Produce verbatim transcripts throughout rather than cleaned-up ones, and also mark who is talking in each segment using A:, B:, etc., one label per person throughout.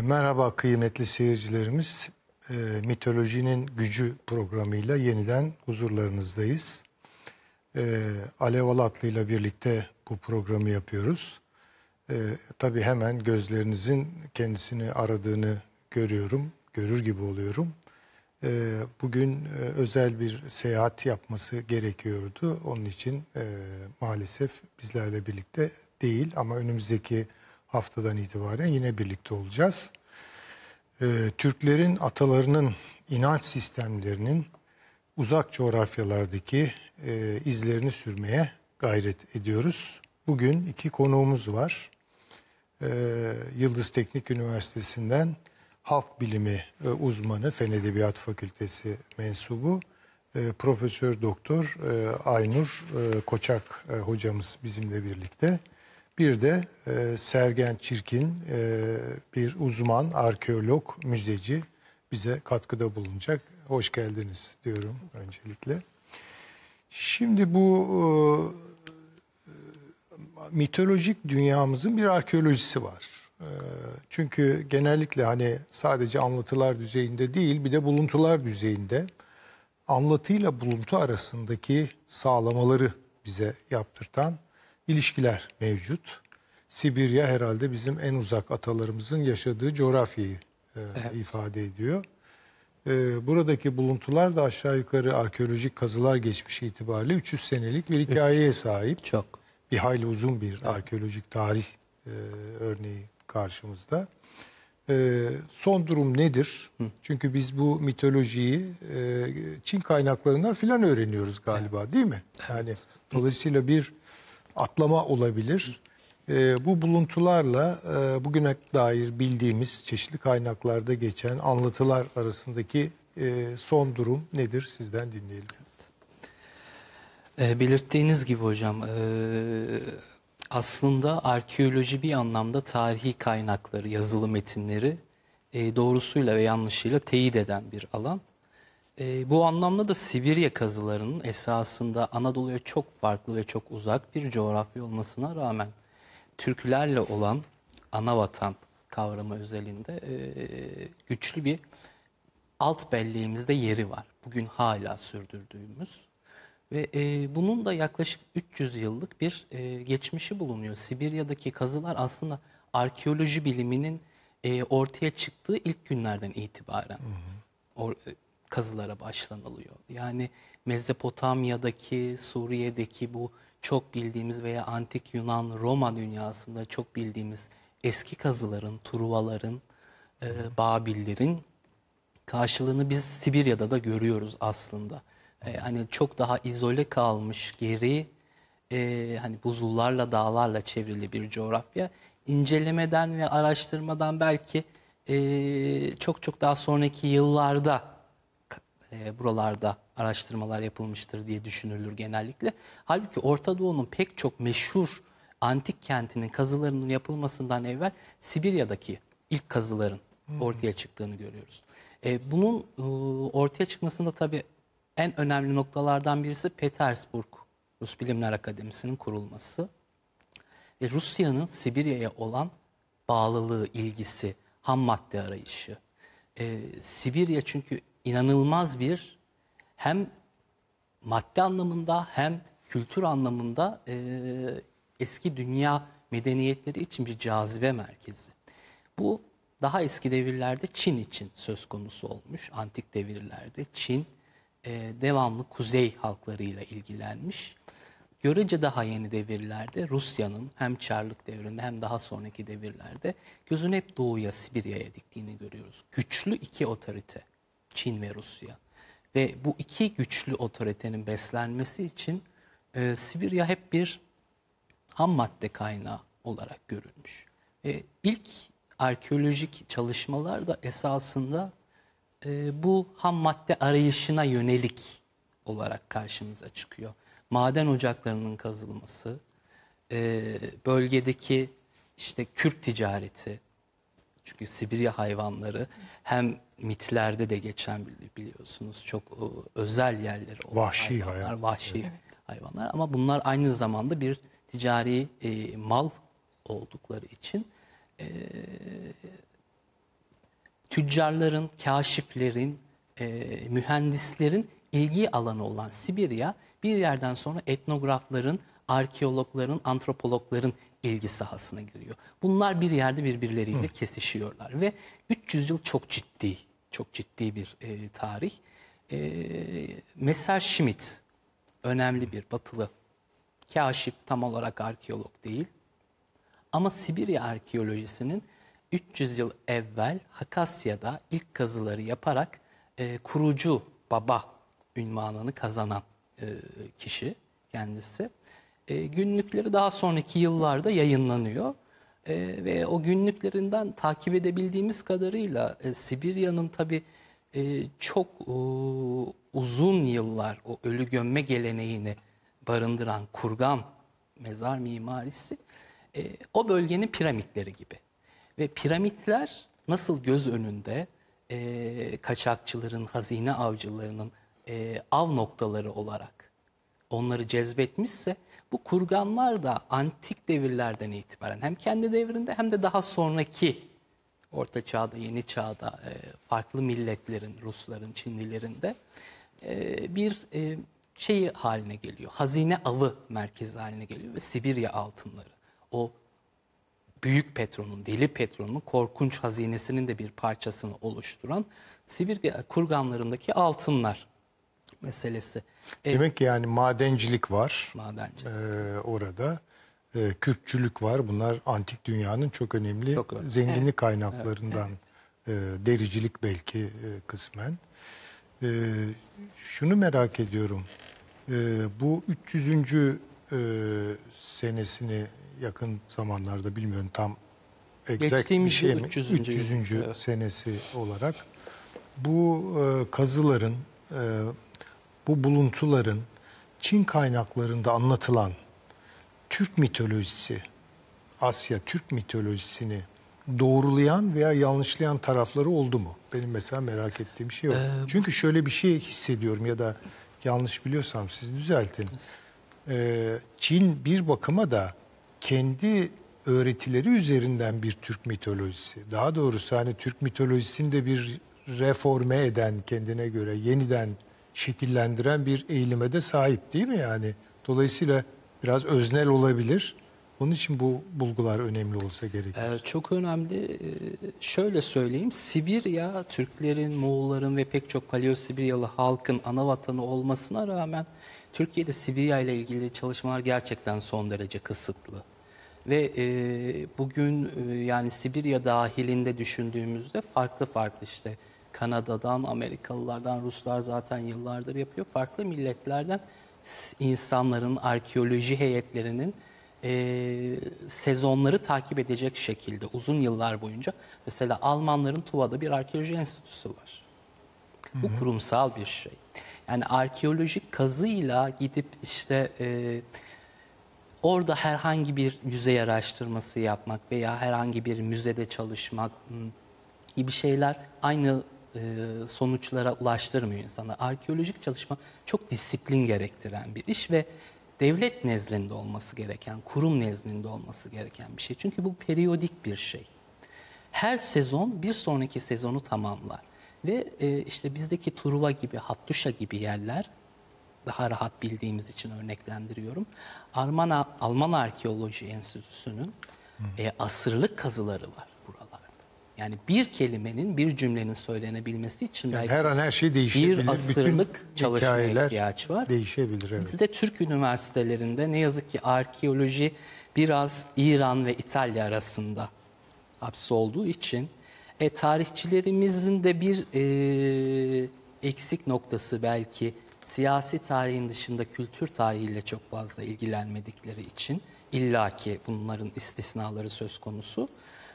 A: Merhaba kıymetli seyircilerimiz. E, Mitolojinin Gücü programıyla yeniden huzurlarınızdayız. E, Alev Alatlı ile birlikte bu programı yapıyoruz. E, tabii hemen gözlerinizin kendisini aradığını görüyorum, görür gibi oluyorum. E, bugün e, özel bir seyahat yapması gerekiyordu. Onun için e, maalesef bizlerle birlikte değil ama önümüzdeki haftadan itibaren yine birlikte olacağız. Ee, Türklerin atalarının inanç sistemlerinin uzak coğrafyalardaki e, izlerini sürmeye gayret ediyoruz. Bugün iki konuğumuz var. Ee, Yıldız Teknik Üniversitesi'nden halk bilimi e, uzmanı, Fen Edebiyatı Fakültesi mensubu e, Profesör Doktor e, Aynur e, Koçak e, hocamız bizimle birlikte. Bir de e, Sergen Çirkin, e, bir uzman, arkeolog, müzeci bize katkıda bulunacak. Hoş geldiniz diyorum öncelikle. Şimdi bu e, mitolojik dünyamızın bir arkeolojisi var. E, çünkü genellikle hani sadece anlatılar düzeyinde değil, bir de buluntular düzeyinde anlatıyla buluntu arasındaki sağlamaları bize yaptırtan ilişkiler mevcut. Sibirya herhalde bizim en uzak atalarımızın yaşadığı coğrafyayı e, evet. ifade ediyor. E, buradaki buluntular da aşağı yukarı arkeolojik kazılar geçmişi itibariyle üç yüz senelik bir hikayeye sahip.
B: Çok.
A: Bir hayli uzun bir evet. arkeolojik tarih e, örneği karşımızda. E, son durum nedir? Hı. Çünkü biz bu mitolojiyi e, Çin kaynaklarından filan öğreniyoruz galiba, evet. değil mi? Yani evet. dolayısıyla bir atlama olabilir. E, bu buluntularla e, bugüne dair bildiğimiz çeşitli kaynaklarda geçen anlatılar arasındaki e, son durum nedir? Sizden dinleyelim.
B: Evet. E, belirttiğiniz gibi hocam, e, aslında arkeoloji bir anlamda tarihi kaynakları, yazılı metinleri e, doğrusuyla ve yanlışıyla teyit eden bir alan. E, bu anlamda da Sibirya kazılarının esasında Anadolu'ya çok farklı ve çok uzak bir coğrafya olmasına rağmen Türklerle olan ana vatan kavramı özelinde e, güçlü bir alt belleğimizde yeri var. Bugün hala sürdürdüğümüz ve e, bunun da yaklaşık üç yüz yıllık bir e, geçmişi bulunuyor. Sibirya'daki kazılar aslında arkeoloji biliminin e, ortaya çıktığı ilk günlerden itibaren or, e, kazılara başlanılıyor. Yani Mezopotamya'daki, Suriye'deki bu çok bildiğimiz veya antik Yunan, Roma dünyasında çok bildiğimiz eski kazıların, Truvaların, e, Babillerin karşılığını biz Sibirya'da da görüyoruz aslında. E, hani çok daha izole kalmış, geri, e, hani buzullarla, dağlarla çevrili bir coğrafya. İncelemeden ve araştırmadan belki e, çok çok daha sonraki yıllarda E, buralarda araştırmalar yapılmıştır diye düşünülür genellikle. Halbuki Orta Doğu'nun pek çok meşhur antik kentinin kazılarının yapılmasından evvel Sibirya'daki ilk kazıların hmm. ortaya çıktığını görüyoruz. E, bunun e, ortaya çıkmasında tabii en önemli noktalardan birisi Petersburg Rus Bilimler Akademisi'nin kurulması. Ve Rusya'nın Sibirya'ya olan bağlılığı, ilgisi, ham madde arayışı. E, Sibirya çünkü inanılmaz bir hem madde anlamında hem kültür anlamında e, eski dünya medeniyetleri için bir cazibe merkezi. Bu daha eski devirlerde Çin için söz konusu olmuş. Antik devirlerde Çin e, devamlı kuzey halklarıyla ilgilenmiş. Görece daha yeni devirlerde Rusya'nın hem Çarlık devrinde hem daha sonraki devirlerde gözünü hep doğuya, Sibirya'ya diktiğini görüyoruz. Güçlü iki otorite. Çin ve Rusya. Ve bu iki güçlü otoritenin beslenmesi için e, Sibirya hep bir ham madde kaynağı olarak görülmüş. E, ilk arkeolojik çalışmalar da esasında e, bu ham madde arayışına yönelik olarak karşımıza çıkıyor. Maden ocaklarının kazılması, e, bölgedeki işte kürk ticareti, çünkü Sibirya hayvanları hem mitlerde de geçen biliyorsunuz çok özel yerleri olan
A: vahşi
B: hayvanlar,
A: hayvan.
B: vahşi
A: evet.
B: hayvanlar ama bunlar aynı zamanda bir ticari e, mal oldukları için e, tüccarların, kaşiflerin, e, mühendislerin ilgi alanı olan Sibirya bir yerden sonra etnografların, arkeologların, antropologların ilgi sahasına giriyor. Bunlar bir yerde birbirleriyle Hı. kesişiyorlar ve üç yüz yıl çok ciddi, çok ciddi bir e, tarih. E, Messerschmitt önemli bir batılı kaşif, tam olarak arkeolog değil. Ama Sibirya arkeolojisinin üç yüz yıl evvel Hakasya'da ilk kazıları yaparak e, kurucu baba ünvanını kazanan e, kişi kendisi. E, günlükleri daha sonraki yıllarda yayınlanıyor. E, ve o günlüklerinden takip edebildiğimiz kadarıyla e, Sibirya'nın tabii e, çok e, uzun yıllar o ölü gömme geleneğini barındıran kurgan mezar mimarisi e, o bölgenin piramitleri gibi. Ve piramitler nasıl göz önünde e, kaçakçıların, hazine avcılarının e, av noktaları olarak onları cezbetmişse, bu kurganlar da antik devirlerden itibaren hem kendi devrinde hem de daha sonraki Orta Çağ'da, Yeni Çağ'da e, farklı milletlerin, Rusların, Çinlilerin de e, bir e, şeyi haline geliyor. Hazine avı merkezi haline geliyor ve Sibirya altınları, o büyük Petron'un, deli Petron'un korkunç hazinesinin de bir parçasını oluşturan Sibirya kurganlarındaki altınlar meselesi.
A: Demek ki yani madencilik var
B: Madencilik.
A: Ee, orada. Ee, kürkçülük var. Bunlar antik dünyanın çok önemli,
B: Çok önemli.
A: zenginlik
B: Evet.
A: kaynaklarından. Evet. E, dericilik belki e, kısmen. E, şunu merak ediyorum. E, bu üç yüzüncü E, senesini yakın zamanlarda, bilmiyorum tam exact
B: Geçtiğimiz
A: bir şey mi?
B: üç yüzüncü.
A: üç yüzüncü
B: Evet.
A: senesi olarak bu e, kazıların, e, bu buluntuların Çin kaynaklarında anlatılan Türk mitolojisi, Asya Türk mitolojisini doğrulayan veya yanlışlayan tarafları oldu mu? Benim mesela merak ettiğim şey o. Ee, Çünkü şöyle bir şey hissediyorum, ya da yanlış biliyorsam siz düzeltin. Ee, Çin bir bakıma da kendi öğretileri üzerinden bir Türk mitolojisi. Daha doğrusu hani Türk mitolojisini de bir reforme eden, kendine göre yeniden şekillendiren bir eğilime de sahip, değil mi yani? Dolayısıyla biraz öznel olabilir. Onun için bu bulgular önemli olsa gerek.
B: Ee, çok önemli. Ee, şöyle söyleyeyim. Sibirya, Türklerin, Moğolların ve pek çok Paleo-Sibiryalı halkın ana vatanı olmasına rağmen Türkiye'de Sibirya ile ilgili çalışmalar gerçekten son derece kısıtlı. Ve e, bugün e, yani Sibirya dahilinde düşündüğümüzde farklı farklı işte Kanada'dan, Amerikalılardan, Ruslar zaten yıllardır yapıyor. Farklı milletlerden insanların, arkeoloji heyetlerinin e, sezonları takip edecek şekilde uzun yıllar boyunca, mesela Almanların Tuva'da bir arkeoloji enstitüsü var. Bu hı hı. kurumsal bir şey. Yani arkeolojik kazıyla gidip işte e, orada herhangi bir yüzey araştırması yapmak veya herhangi bir müzede çalışmak gibi şeyler aynı e, sonuçlara ulaştırmıyor insanlar. Arkeolojik çalışma çok disiplin gerektiren bir iş ve devlet nezdinde olması gereken, kurum nezdinde olması gereken bir şey. Çünkü bu periyodik bir şey. Her sezon bir sonraki sezonu tamamlar. Ve e, işte bizdeki Truva gibi, Hattuşa gibi yerler, daha rahat bildiğimiz için örneklendiriyorum. Alman, Alman Arkeoloji Enstitüsü'nün e, asırlık kazıları var buralarda. Yani bir kelimenin, bir cümlenin söylenebilmesi için
A: yani her an her şey değişebilir.
B: Bir asırlık çalışmaya ihtiyaç var.
A: Değişebilir, evet.
B: Bizde Türk üniversitelerinde ne yazık ki arkeoloji biraz İran ve İtalya arasında hapsolduğu için e, tarihçilerimizin de bir e, eksik noktası belki siyasi tarihin dışında kültür tarihiyle çok fazla ilgilenmedikleri için, illaki bunların istisnaları söz konusu.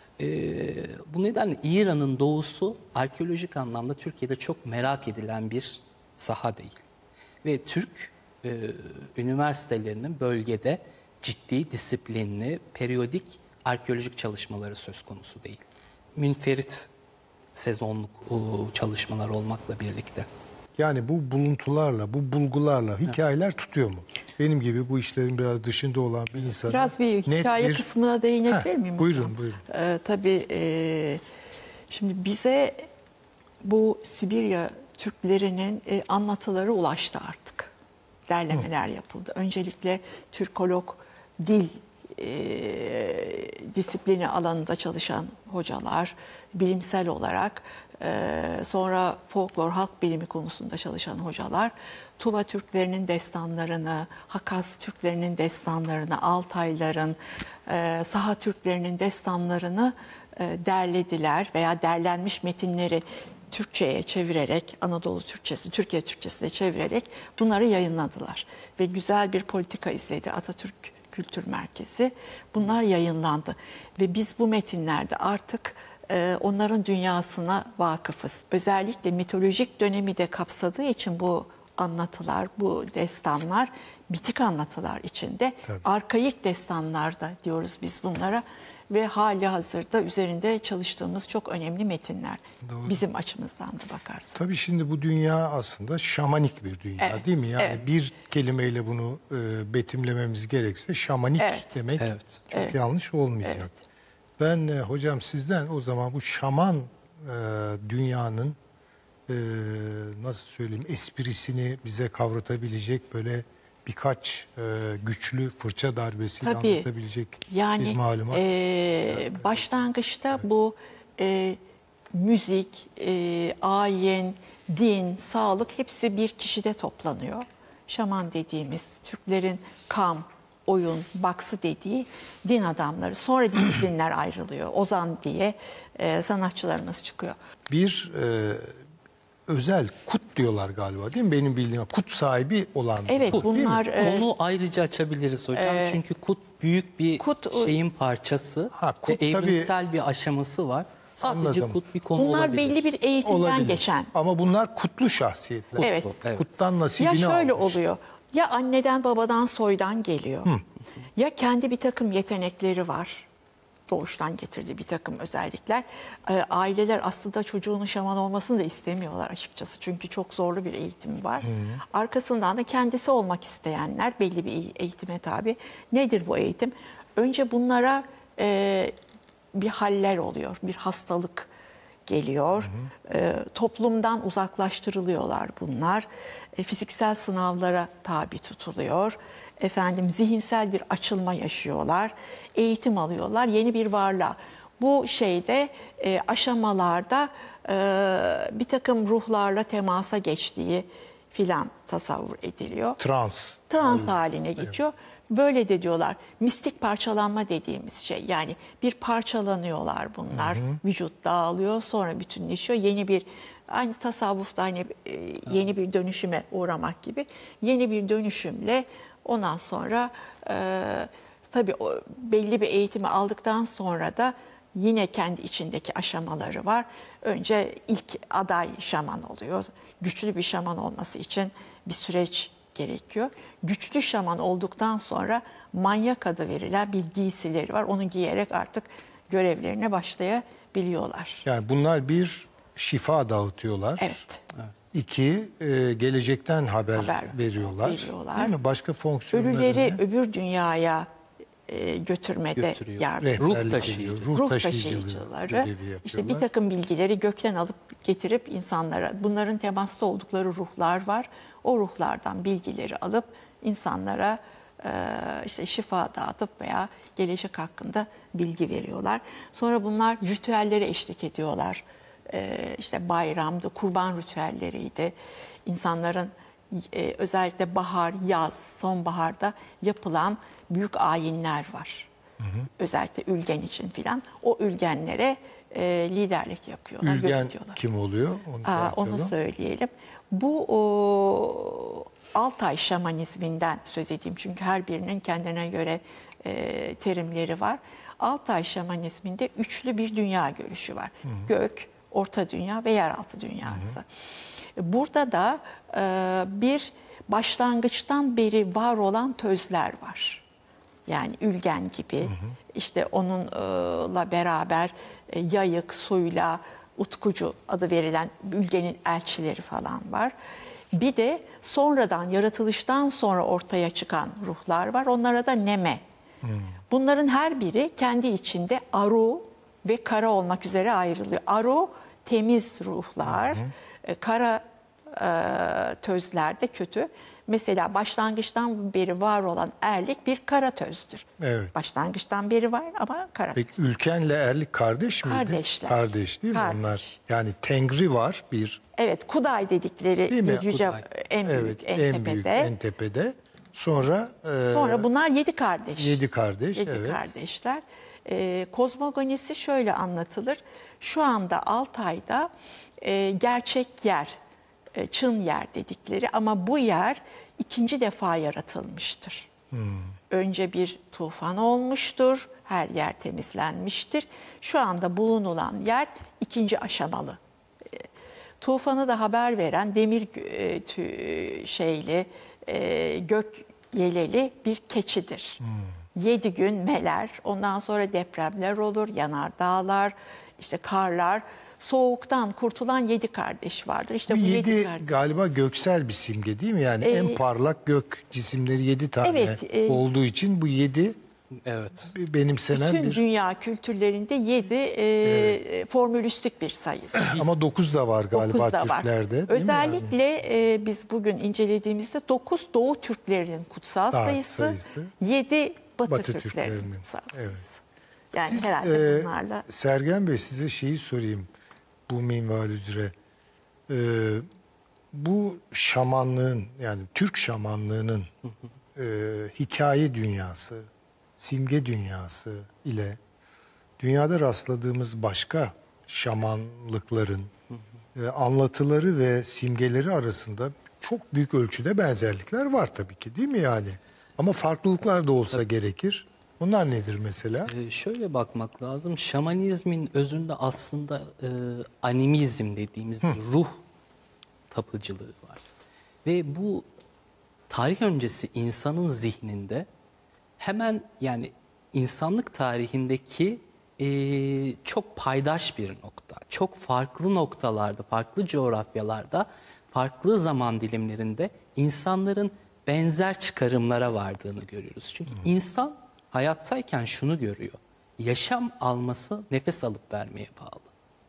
B: Ee, bu nedenle İran'ın doğusu arkeolojik anlamda Türkiye'de çok merak edilen bir saha değil. Ve Türk e, üniversitelerinin bölgede ciddi, disiplinli, periyodik arkeolojik çalışmaları söz konusu değil. Münferit sezonluk o, çalışmalar olmakla birlikte.
A: Yani bu buluntularla, bu bulgularla hikayeler evet. tutuyor mu? Benim gibi bu işlerin biraz dışında olan bir insan.
C: Biraz bir hikaye bir... kısmına değinebilir miyim?
A: Buyurun, buyurun.
C: Ee, tabii e, Şimdi bize bu Sibirya Türklerinin e, anlatıları ulaştı artık. Derlemeler yapıldı. Öncelikle Türkolog dil e, disiplini alanında çalışan hocalar, bilimsel olarak, e, sonra folklor, halk bilimi konusunda çalışan hocalar, Tuva Türklerinin destanlarını, Hakaz Türklerinin destanlarını, Altayların, e, Saha Türklerinin destanlarını e, derlediler veya derlenmiş metinleri Türkçe'ye çevirerek, Anadolu Türkçesi, Türkiye Türkçesi'ne çevirerek bunları yayınladılar. Ve güzel bir politika izledi Atatürk Kültür Merkezi. Bunlar yayınlandı. Ve biz bu metinlerde artık e, onların dünyasına vakıfız. Özellikle mitolojik dönemi de kapsadığı için bu anlatılar, bu destanlar, bitik anlatılar içinde.
A: Tabii.
C: Arkaik destanlar da diyoruz biz bunlara. Ve hali hazırda üzerinde çalıştığımız çok önemli metinler.
A: Doğru.
C: Bizim açımızdan da bakarsak.
A: Tabii şimdi bu dünya aslında şamanik bir dünya,
C: Evet,
A: değil mi? Yani
C: evet.
A: bir kelimeyle bunu e, betimlememiz gerekse şamanik
C: Evet.
A: demek
B: Evet.
A: çok
C: Evet.
A: yanlış olmayacak.
C: Evet.
A: Ben e, hocam sizden o zaman bu şaman e, dünyanın e, nasıl söyleyeyim esprisini bize kavratabilecek böyle birkaç e, güçlü fırça darbesiyle
C: Tabii.
A: anlatabilecek bir
C: Yani
A: malumat.
C: e, başlangıçta bu e, müzik, e, ayin, din, sağlık hepsi bir kişide toplanıyor. Şaman dediğimiz Türklerin kam, oyun, baksı dediği din adamları. Sonra disiplinler ayrılıyor. Ozan diye e, sanatçılarımız çıkıyor.
A: Bir e, özel kut diyorlar galiba değil mi? Benim bildiğim kut sahibi olan.
C: Evet,
A: kut, değil mi?
C: bunlar e,
B: Onu ayrıca açabiliriz hocam. Çünkü kut büyük bir
C: kut-
B: şeyin parçası
A: Ha, kut
B: ve
A: tabii-
B: evrimsel bir aşaması var. Sadece
A: Anladım.
B: kut bir konu
C: bunlar
B: olabilir.
C: belli bir eğitimden
A: Olabilir.
C: geçen.
A: Ama bunlar kutlu şahsiyetler.
C: Evet.
B: Evet.
A: Kuttan
C: Ya
A: nasibini
C: şöyle
A: almış.
C: oluyor. Ya anneden babadan soydan geliyor. Ya kendi bir takım yetenekleri var. Doğuştan getirdiği bir takım özellikler. Ee, aileler aslında çocuğunun şaman olmasını da istemiyorlar açıkçası. Çünkü çok zorlu bir eğitim var. Arkasından da kendisi olmak isteyenler belli bir eğitime tabi. Nedir bu eğitim? Önce bunlara e, bir haller oluyor. Bir hastalık geliyor. E, toplumdan uzaklaştırılıyorlar bunlar. E, fiziksel sınavlara tabi tutuluyor. Efendim zihinsel bir açılma yaşıyorlar. Eğitim alıyorlar. Yeni bir varlığa. Bu şeyde e, aşamalarda e, bir takım ruhlarla temasa geçtiği filan tasavvur ediliyor.
A: Trans.
C: Trans haline geçiyor. Böyle de diyorlar. Mistik parçalanma dediğimiz şey. Yani bir parçalanıyorlar bunlar. Vücut dağılıyor, sonra bütünleşiyor. Yeni bir, aynı tasavvufta hani e, yeni bir dönüşüme uğramak gibi. Yeni bir dönüşümle ondan sonra e, tabii o belli bir eğitimi aldıktan sonra da yine kendi içindeki aşamaları var. Önce ilk aday şaman oluyor. Güçlü bir şaman olması için bir süreç gerekiyor. Güçlü şaman olduktan sonra manyak adı verilen bir giysileri var. Onu giyerek artık görevlerine başlayabiliyorlar.
A: Yani bunlar bir şifa dağıtıyorlar.
C: Evet.
A: İki, e, gelecekten haber,
C: Haber
A: veriyorlar.
C: veriyorlar.
A: Değil mi? Başka fonksiyonları
C: Ölüleri
A: ne?
C: öbür dünyaya e, götürmede
B: Götürüyor.
C: yardım.
A: Rehberlik
B: Ruh taşıyıcı.
A: ediyor, Ruh,
C: Ruh
A: taşıyıcılığı
C: taşıyıcıları,
A: görevi yapıyorlar.
C: işte bir takım bilgileri gökten alıp getirip insanlara, bunların temasta oldukları ruhlar var. O ruhlardan bilgileri alıp insanlara e, işte şifa dağıtıp veya gelecek hakkında bilgi veriyorlar. Sonra bunlar ritüellere eşlik ediyorlar. E, işte bayramdı, kurban ritüelleriydi. İnsanların e, özellikle bahar, yaz, sonbaharda yapılan büyük ayinler var. Hı hı. Özellikle ülgen için filan. O ülgenlere e, liderlik yapıyorlar,
A: Ülgen
C: yönetiyorlar.
A: kim oluyor? Onu,
C: Aa, onu söyleyelim. Bu o, Altay şamanizminden söz edeyim. Çünkü her birinin kendine göre e, terimleri var. Altay şamanizminde üçlü bir dünya görüşü var. Hı hı. Gök, orta dünya ve yeraltı dünyası. Hı hı. Burada da e, bir başlangıçtan beri var olan tözler var. Yani ülgen gibi, hı hı. işte onunla beraber e, yayık, suyla, utkucu adı verilen ülgenin elçileri falan var. Bir de sonradan, yaratılıştan sonra ortaya çıkan ruhlar var. Onlara da neme. Hmm. Bunların her biri kendi içinde aru, ve kara olmak üzere ayrılıyor. Aro temiz ruhlar, e, kara e, tözler de kötü. Mesela başlangıçtan beri var olan erlik bir kara tözdür.
A: Evet.
C: Başlangıçtan beri var ama kara.
A: Peki ülkenle erlik kardeş miydi?
C: Kardeşler.
A: Kardeş değil mi
C: Kardeş.
A: onlar? Yani Tengri var bir.
C: Evet, Kuday dedikleri
A: Değil mi?
C: bir yüce
B: Kuday.
C: en büyük,
A: Evet,
C: en,
A: en
C: tepede.
A: büyük en tepede. Sonra e,
C: Sonra bunlar yedi kardeş.
A: yedi kardeş.
C: Yedi
A: evet.
C: kardeşler. Ee, kozmogonisi şöyle anlatılır. Şu anda Altay'da e, gerçek yer, e, çın yer dedikleri ama bu yer ikinci defa yaratılmıştır.
A: Hmm.
C: Önce bir tufan olmuştur, her yer temizlenmiştir. Şu anda bulunulan yer ikinci aşamalı. E, tufanı da haber veren demir e, tü, şeyli, e, gök yeleli bir keçidir.
A: Hmm.
C: Yedi gün meler, ondan sonra depremler olur, yanardağlar, işte karlar. Soğuktan kurtulan yedi kardeş vardır. İşte
A: Bu
C: bu yedi,
A: yedi
C: kardeş.
A: galiba göksel bir simge değil mi? Yani en
C: Ee,
A: parlak gök cisimleri yedi tane
C: evet, e,
A: olduğu için bu yedi
B: Evet.
A: benimsenen
C: Bütün
A: bir...
C: dünya kültürlerinde yedi e, formülistik bir sayı.
A: Ama dokuz da var galiba
C: Dokuz da var.
A: Türklerde. değil mi
C: Özellikle
A: yani?
C: e, biz bugün incelediğimizde dokuz Doğu Türklerinin kutsal
A: Daha
C: sayısı,
A: sayısı.
C: yedi Batı,
A: Batı
C: Türklerinin
A: Türklerinin,
C: kutsal
A: evet.
C: sayısı. Yani
A: Siz,
C: herhalde
A: e,
C: bunlarla...
A: Sergen Bey, size şeyi sorayım bu minval üzere. E, bu şamanlığın, yani Türk şamanlığının e, hikaye dünyası, simge dünyası ile dünyada rastladığımız başka şamanlıkların e, anlatıları ve simgeleri arasında çok büyük ölçüde benzerlikler var tabii ki, değil mi yani? Ama farklılıklar da olsa gerekir. Bunlar nedir mesela?
B: Ee, şöyle bakmak lazım. Şamanizmin özünde aslında e, animizm dediğimiz bir ruh tapıcılığı var. Ve bu tarih öncesi insanın zihninde hemen, yani insanlık tarihindeki e, çok paydaş bir nokta. Çok farklı noktalarda, farklı coğrafyalarda, farklı zaman dilimlerinde insanların benzer çıkarımlara vardığını görüyoruz. Çünkü insan hayattayken şunu görüyor: yaşam alması nefes alıp vermeye bağlı.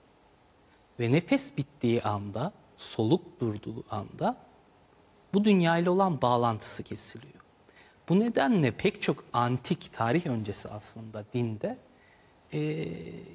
B: Ve nefes bittiği anda, soluk durduğu anda bu dünyayla olan bağlantısı kesiliyor. Bu nedenle pek çok antik tarih öncesi aslında dinde e,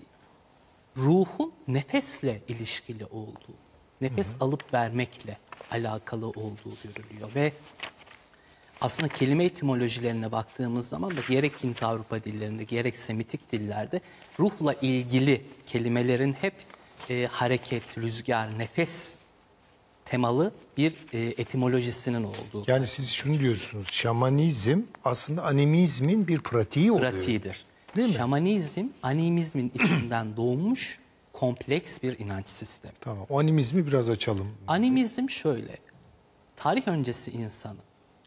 B: ruhun nefesle ilişkili olduğu, nefes hı hı. alıp vermekle alakalı olduğu görülüyor. Ve aslında kelime etimolojilerine baktığımız zaman da gerek Hint Avrupa dillerinde gerek Semitik dillerde ruhla ilgili kelimelerin hep e, hareket, rüzgar, nefes temalı bir e, etimolojisinin olduğu.
A: Yani siz şunu diyorsunuz, şamanizm aslında animizmin bir pratiği oluyor.
B: Pratiğidir.
A: Değil mi?
B: Şamanizm animizmin içinden doğmuş kompleks bir inanç sistemi.
A: Tamam, o animizmi biraz açalım.
B: Animizm şöyle: tarih öncesi insanı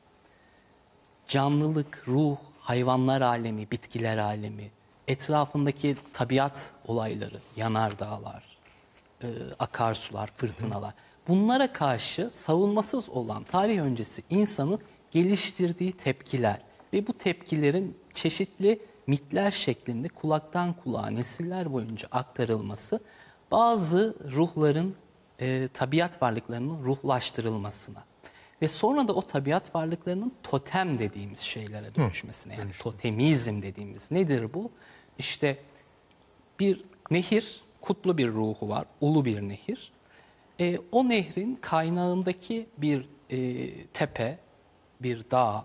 B: canlılık, ruh, hayvanlar alemi, bitkiler alemi, etrafındaki tabiat olayları, yanardağlar, e, akarsular, fırtınalar, bunlara karşı savunmasız olan tarih öncesi insanın geliştirdiği tepkiler ve bu tepkilerin çeşitli mitler şeklinde kulaktan kulağa nesiller boyunca aktarılması, bazı ruhların, e, tabiat varlıklarının ruhlaştırılmasına ve sonra da o tabiat varlıklarının totem dediğimiz şeylere dönüşmesine, yani totemizm dediğimiz nedir bu? İşte bir nehir, kutlu bir ruhu var, ulu bir nehir. E, o nehrin kaynağındaki bir e, tepe, bir dağ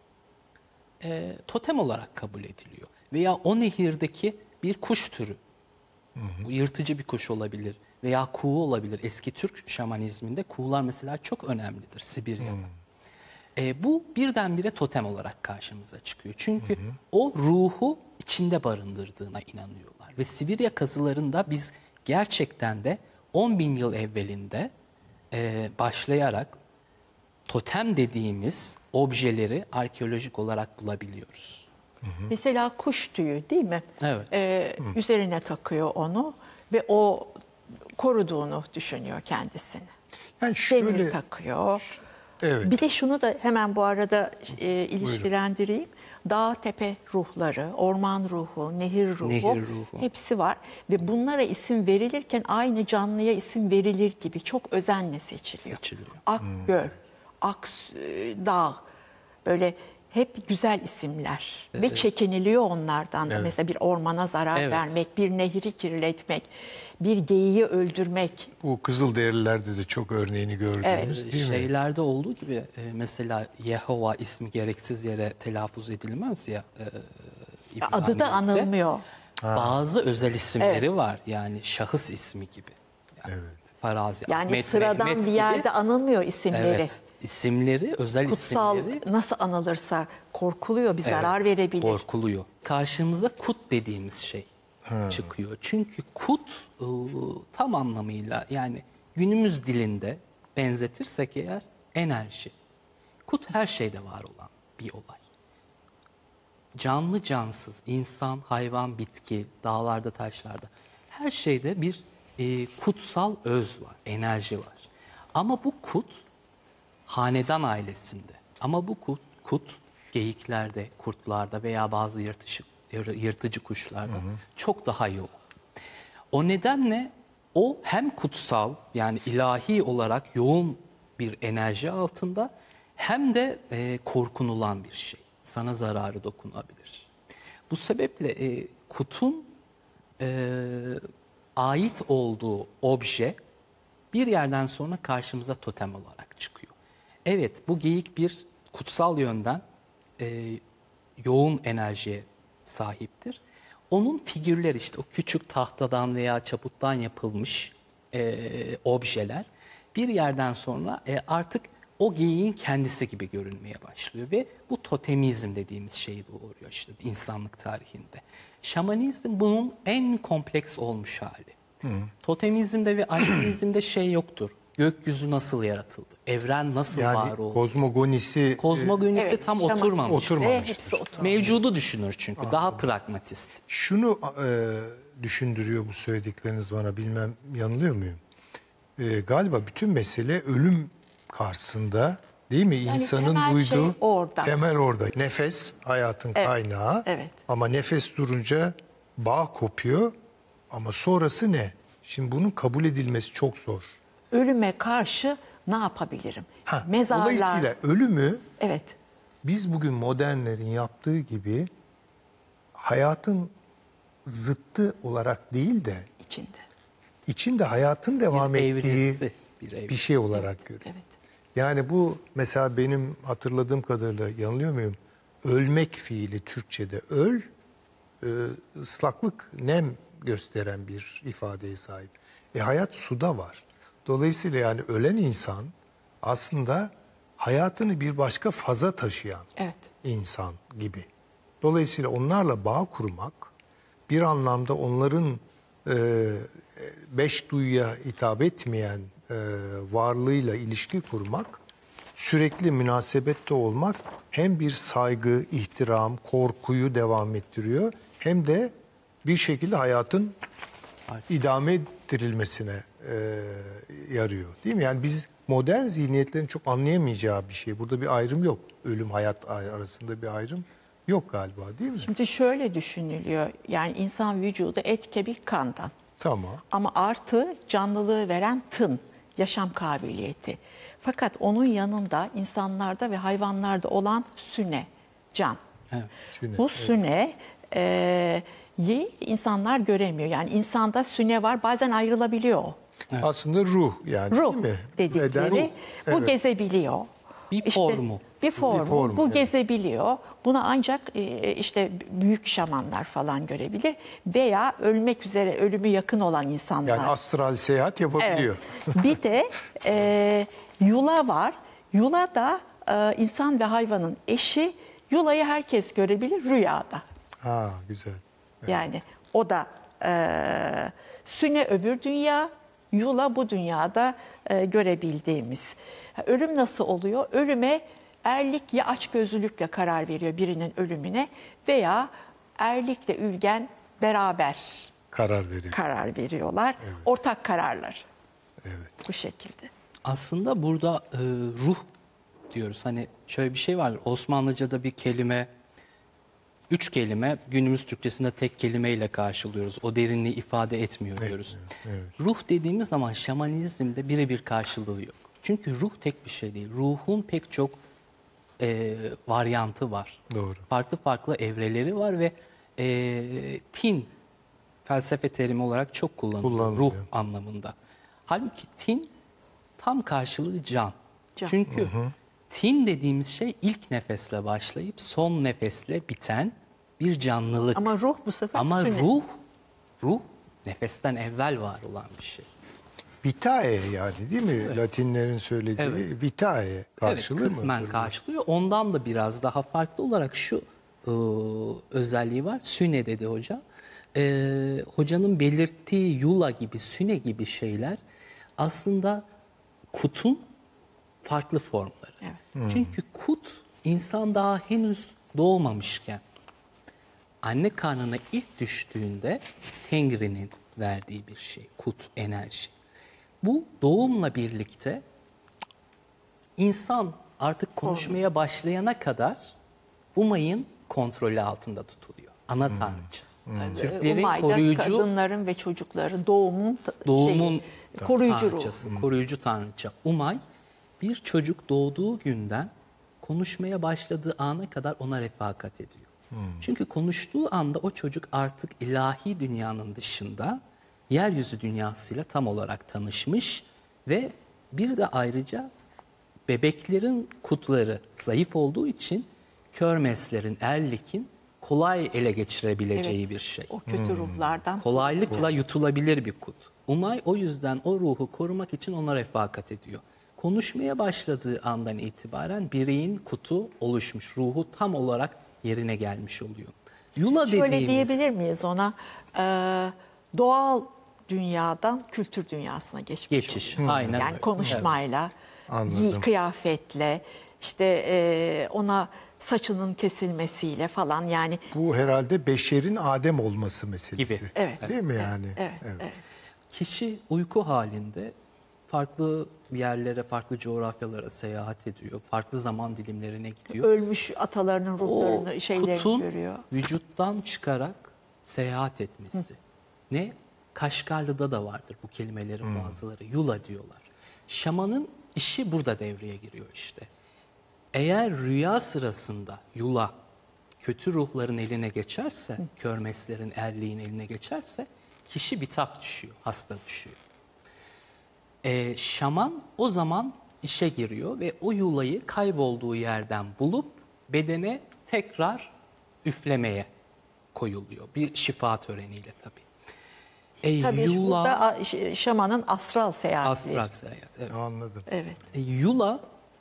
B: e, totem olarak kabul ediliyor. Veya o nehirdeki bir kuş türü, hı hı. bu yırtıcı bir kuş olabilir veya kuğu olabilir. Eski Türk şamanizminde kuğular mesela çok önemlidir Sibirya'da. Hmm. E, bu birdenbire totem olarak karşımıza çıkıyor. Çünkü hı hı. o ruhu içinde barındırdığına inanıyorlar. Ve Sibirya kazılarında biz gerçekten de on bin yıl evvelinde e, başlayarak totem dediğimiz objeleri arkeolojik olarak bulabiliyoruz.
C: Hı hı. Mesela kuş tüyü değil mi?
B: Evet.
C: Ee, üzerine takıyor onu ve o koruduğunu düşünüyor kendisini.
A: Yani şöyle,
C: demir takıyor.
A: Evet.
C: Bir de şunu da hemen bu arada e, ilişkilendireyim. dağ tepe ruhları, orman ruhu, nehir ruhu,
B: Nehir ruhu.
C: hepsi var. Ve bunlara isim verilirken aynı canlıya isim verilir gibi çok özenle seçiliyor.
B: Seçiliyor.
C: Akgöl, Akdağ, böyle hep güzel isimler ve çekiniliyor onlardan da.
A: Evet.
C: Mesela bir ormana zarar
B: Evet.
C: vermek, bir nehri kirletmek, bir geyiği öldürmek.
A: Bu Kızılderililerde de çok örneğini gördüğümüz değil mi?
B: Şeylerde olduğu gibi e, mesela Yehova ismi gereksiz yere telaffuz edilmez ya. e,
C: Adı da
B: İbranice'de.
C: anılmıyor.
B: Bazı özel isimleri var. Yani şahıs ismi gibi. Yani
A: Evet.
B: Farazi,
C: Yani
B: Ahmet,
C: sıradan
B: Mehmet
C: bir
B: gibi.
C: yerde anılmıyor isimleri.
B: Evet. İsimleri, özel
C: Kutsal
B: isimleri
C: nasıl anılırsa korkuluyor, bir zarar
B: evet,
C: verebilir.
B: korkuluyor. Karşımıza kut dediğimiz şey çıkıyor. Çünkü kut ıı, tam anlamıyla yani günümüz dilinde benzetirsek eğer enerji. Kut her şeyde var olan bir olay. Canlı cansız, insan, hayvan, bitki, dağlarda, taşlarda her şeyde bir e, kutsal öz var, enerji var. Ama bu kut hanedan ailesinde. Ama bu kut, kut geyiklerde, kurtlarda veya bazı yırtıcı, yırtıcı kuşlarda çok daha yoğun. O nedenle o hem kutsal yani ilahi olarak yoğun bir enerji altında hem de e, korkunulan bir şey. Sana zararı dokunabilir. Bu sebeple e, kutun e, ait olduğu obje bir yerden sonra karşımıza totem olarak çıkıyor. Evet, bu geyik bir kutsal yönden e, yoğun enerjiye sahiptir. Onun figürleri işte o küçük tahtadan veya çaputtan yapılmış e, objeler bir yerden sonra e, artık o geyiğin kendisi gibi görünmeye başlıyor ve bu totemizm dediğimiz şeyi doğuruyor işte insanlık tarihinde. Şamanizm bunun en kompleks olmuş hali. Hı. Totemizmde ve animizmde şey yoktur. Gökyüzü nasıl yaratıldı? Evren nasıl
A: Yani
B: var oldu?
A: kozmogonisi
B: Kozmogonisi
C: Evet,
B: tam
C: şaman-
B: oturmamış.
A: oturmamıştır.
C: Ve hepsi oturmamış.
B: Mevcudu düşünür çünkü. Daha pragmatist.
A: şunu e, düşündürüyor bu söyledikleriniz bana, bilmem yanılıyor muyum? E, galiba bütün mesele ölüm karşısında değil mi? İnsanın
C: temel
A: duyduğu
C: şey orada.
A: temel orada. Nefes hayatın
C: Evet,
A: kaynağı
C: evet.
A: ama nefes durunca bağ kopuyor ama sonrası ne? Şimdi bunun kabul edilmesi çok zor.
C: Ölüme karşı ne yapabilirim?
A: Ha,
C: Mezarlar.
A: Dolayısıyla ölümü
C: Evet.
A: biz bugün modernlerin yaptığı gibi hayatın zıttı olarak değil de
C: içinde.
A: içinde hayatın devam
B: Bir
A: ettiği
B: evresi, bir evresi.
A: bir şey olarak görüyor.
C: Evet.
A: Yani bu mesela benim hatırladığım kadarıyla, yanılıyor muyum? Ölmek fiili Türkçe'de öl, e, ıslaklık, nem gösteren bir ifadeye sahip. E hayat suda var. Dolayısıyla yani ölen insan aslında hayatını bir başka faza taşıyan
C: Evet.
A: insan gibi. Dolayısıyla onlarla bağ kurmak, bir anlamda onların e, beş duyuya hitap etmeyen e, varlığıyla ilişki kurmak, sürekli münasebette olmak hem bir saygı, ihtiram, korkuyu devam ettiriyor hem de bir şekilde hayatın idame ettirilmesine e, yarıyor. Değil mi? Yani biz modern zihniyetlerin çok anlayamayacağı bir şey. Burada bir ayrım yok. Ölüm hayat arasında bir ayrım yok galiba, değil mi?
C: Şimdi şöyle düşünülüyor. Yani insan vücudu et, kemik, kandan.
A: Tamam.
C: Ama artı canlılığı veren tın, yaşam kabiliyeti. Fakat onun yanında insanlarda ve hayvanlarda olan süne, can.
B: Evet,
A: süne,
C: Bu
A: evet.
C: süne e, yi insanlar göremiyor. Yani insanda süne var, bazen ayrılabiliyor o.
A: Aslında ruh yani,
C: Ruh
A: değil mi?
C: dedikleri
A: Beden, ruh.
C: bu
A: Evet.
C: gezebiliyor.
B: Bir formu.
C: Bir formu.
A: formu,
C: bu
A: evet.
C: gezebiliyor. Bunu ancak e, işte büyük şamanlar falan görebilir veya ölmek üzere, ölümü yakın olan insanlar.
A: Yani astral seyahat yapabiliyor.
C: Evet. Bir de e, yula var. Yula da e, insan ve hayvanın eşi. Yulayı herkes görebilir rüyada.
A: Ha, güzel.
C: Yani o da e, süne öbür dünya, yula bu dünyada e, görebildiğimiz. Ölüm nasıl oluyor? Ölüme erlik ya açgözlülükle karar veriyor birinin ölümüne veya erlikle ülgen beraber
A: Karar veriyor.
C: karar veriyorlar. Ortak kararlar.
A: Evet.
C: Bu şekilde.
B: Aslında burada e, ruh diyoruz. Hani şöyle bir şey vardır. Osmanlıca'da bir kelime üç kelime günümüz Türkçesinde tek kelimeyle karşılıyoruz. O derinliği ifade etmiyor diyoruz.
A: evet.
B: Ruh dediğimiz zaman şamanizmde birebir karşılığı yok. Çünkü ruh tek bir şey değil. Ruhun pek çok e, varyantı var.
A: Doğru.
B: Farklı farklı evreleri var ve e, tin felsefe terimi olarak çok kullanılıyor,
A: Kullanılıyor.
B: ruh anlamında. Halbuki tin tam karşılığı can.
C: Can.
B: Çünkü tin dediğimiz şey ilk nefesle başlayıp son nefesle biten bir canlılık. Ama,
C: Ama ruh bu sefer süne.
B: ruh, ruh nefesten evvel var olan bir şey.
A: Vitae yani değil mi? Latinlerin söylediği
B: Evet.
A: vitae karşılığı
B: Evet,
A: mı?
B: kısmen karşılıyor. Ondan da biraz daha farklı olarak şu e, özelliği var. Süne dedi hoca. E, hocanın belirttiği yula gibi, süne gibi şeyler aslında kutun farklı formları.
C: Evet.
B: Çünkü kut insan daha henüz doğmamışken anne karnına ilk düştüğünde Tengri'nin verdiği bir şey. Kut, enerji. Bu doğumla birlikte İnsan artık konuşmaya başlayana kadar Umay'ın kontrolü altında tutuluyor. Ana tanrıça. Yani Türklerin
C: Umay'da
B: koruyucu
C: kadınların ve çocukların doğumun, ta-
B: doğumun
C: şeyi, koruyucu ruhu.
B: tanrıçası, koruyucu tanrıça. Umay bir çocuk doğduğu günden konuşmaya başladığı ana kadar ona refakat ediyor. Çünkü konuştuğu anda o çocuk artık ilahi dünyanın dışında yeryüzü dünyasıyla tam olarak tanışmış ve bir de ayrıca bebeklerin kutları zayıf olduğu için Körmeslerin, Erlik'in kolay ele geçirebileceği
C: Evet,
B: bir şey.
C: O kötü ruhlardan.
B: Kolaylıkla yutulabilir bir kut. Umay o yüzden o ruhu korumak için ona refakat ediyor. Konuşmaya başladığı andan itibaren bireyin kutu oluşmuş, ruhu tam olarak yerine gelmiş oluyor. Yula
C: Şöyle
B: dediğimiz...
C: diyebilir miyiz ona? Ee, doğal dünyadan kültür dünyasına geçmiş
B: Geçiş,
C: oluyor.
B: aynen
C: Yani
B: öyle.
C: konuşmayla,
A: Anladım.
C: giy- kıyafetle, işte e, ona saçının kesilmesiyle falan yani.
A: Bu herhalde beşerin Adem olması meselesi.
B: Gibi.
C: Evet.
A: Değil mi yani?
C: Evet, evet.
B: Kişi uyku halinde farklı yerlere, farklı coğrafyalara seyahat ediyor. Farklı zaman dilimlerine gidiyor.
C: Ölmüş atalarının
B: O
C: ruhlarını, şeylerini
B: kutun
C: görüyor.
B: vücuttan çıkarak seyahat etmesi. Ne? Kaşgarlı'da da vardır bu kelimelerin bazıları. Yula diyorlar. Şamanın işi burada devreye giriyor işte. Eğer rüya sırasında yula kötü ruhların eline geçerse, körmeslerin, erliğin eline geçerse kişi bitap düşüyor, hasta düşüyor. Ee, şaman o zaman işe giriyor ve o yulayı kaybolduğu yerden bulup bedene tekrar üflemeye koyuluyor. Bir şifa töreniyle tabii. E,
C: Tabii
B: yula,
C: burada a- ş- şamanın astral seyahati.
B: astral seyahat. Evet.
A: Anladım.
C: Evet.
B: E, yula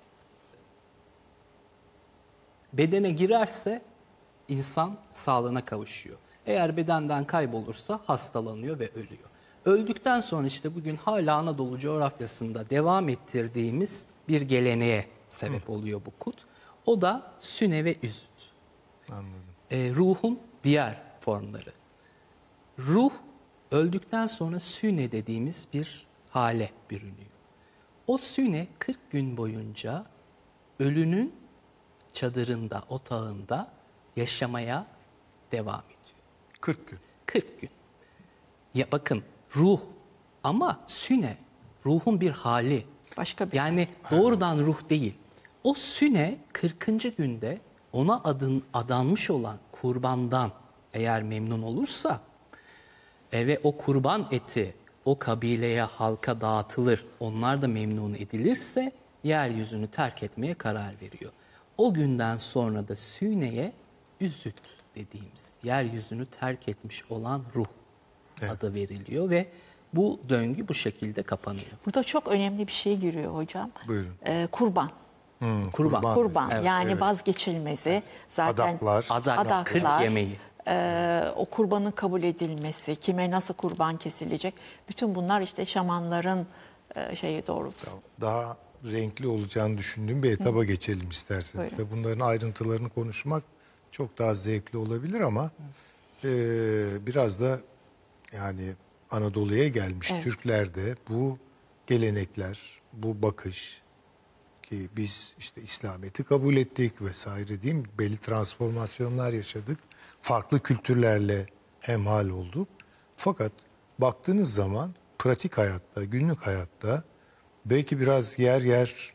B: bedene girerse insan sağlığına kavuşuyor. Eğer bedenden kaybolursa hastalanıyor ve ölüyor. Öldükten sonra işte bugün hala Anadolu coğrafyasında devam ettirdiğimiz bir geleneğe sebep oluyor bu kut. O da süne ve üzüt.
A: Anladım.
B: E, ruhun diğer formları. Ruh öldükten sonra süne dediğimiz bir hale bürünüyor. O süne kırk gün boyunca ölünün çadırında, otağında yaşamaya devam ediyor.
A: kırk gün.
B: kırk gün. Ya bakın ruh ama süne ruhun bir hali.
C: Başka bir
B: Yani doğrudan ruh değil. O süne kırkıncı günde ona adın adanmış olan kurbandan eğer memnun olursa e, ve o kurban eti o kabileye, halka dağıtılır, onlar da memnun edilirse yeryüzünü terk etmeye karar veriyor. O günden sonra da süneye üzüt dediğimiz yeryüzünü terk etmiş olan ruh adı veriliyor ve bu döngü bu şekilde kapanıyor.
C: Burada çok önemli bir şey giriyor hocam.
A: Buyurun.
C: Ee, kurban.
A: Hmm,
B: Kurban.
C: Kurban
B: Evet,
C: yani
A: evet.
C: vazgeçilmezi. Zaten
A: Adaklar.
B: Adak,
C: adaklar,
B: kırk yemeği.
C: e, o kurbanın kabul edilmesi, kime nasıl kurban kesilecek, bütün bunlar işte şamanların e, şeyi doğrultusunda.
A: Daha renkli olacağını düşündüğüm bir etaba geçelim isterseniz.
C: Buyurun.
A: Ve bunların ayrıntılarını konuşmak çok daha zevkli olabilir ama e, biraz da yani Anadolu'ya gelmiş
C: Evet.
A: Türklerde bu gelenekler, bu bakış ki biz işte İslamiyet'i kabul ettik vesaire değil mi? Belli transformasyonlar yaşadık. farklı kültürlerle hemhal olduk. Fakat baktığınız zaman pratik hayatta, günlük hayatta belki biraz yer yer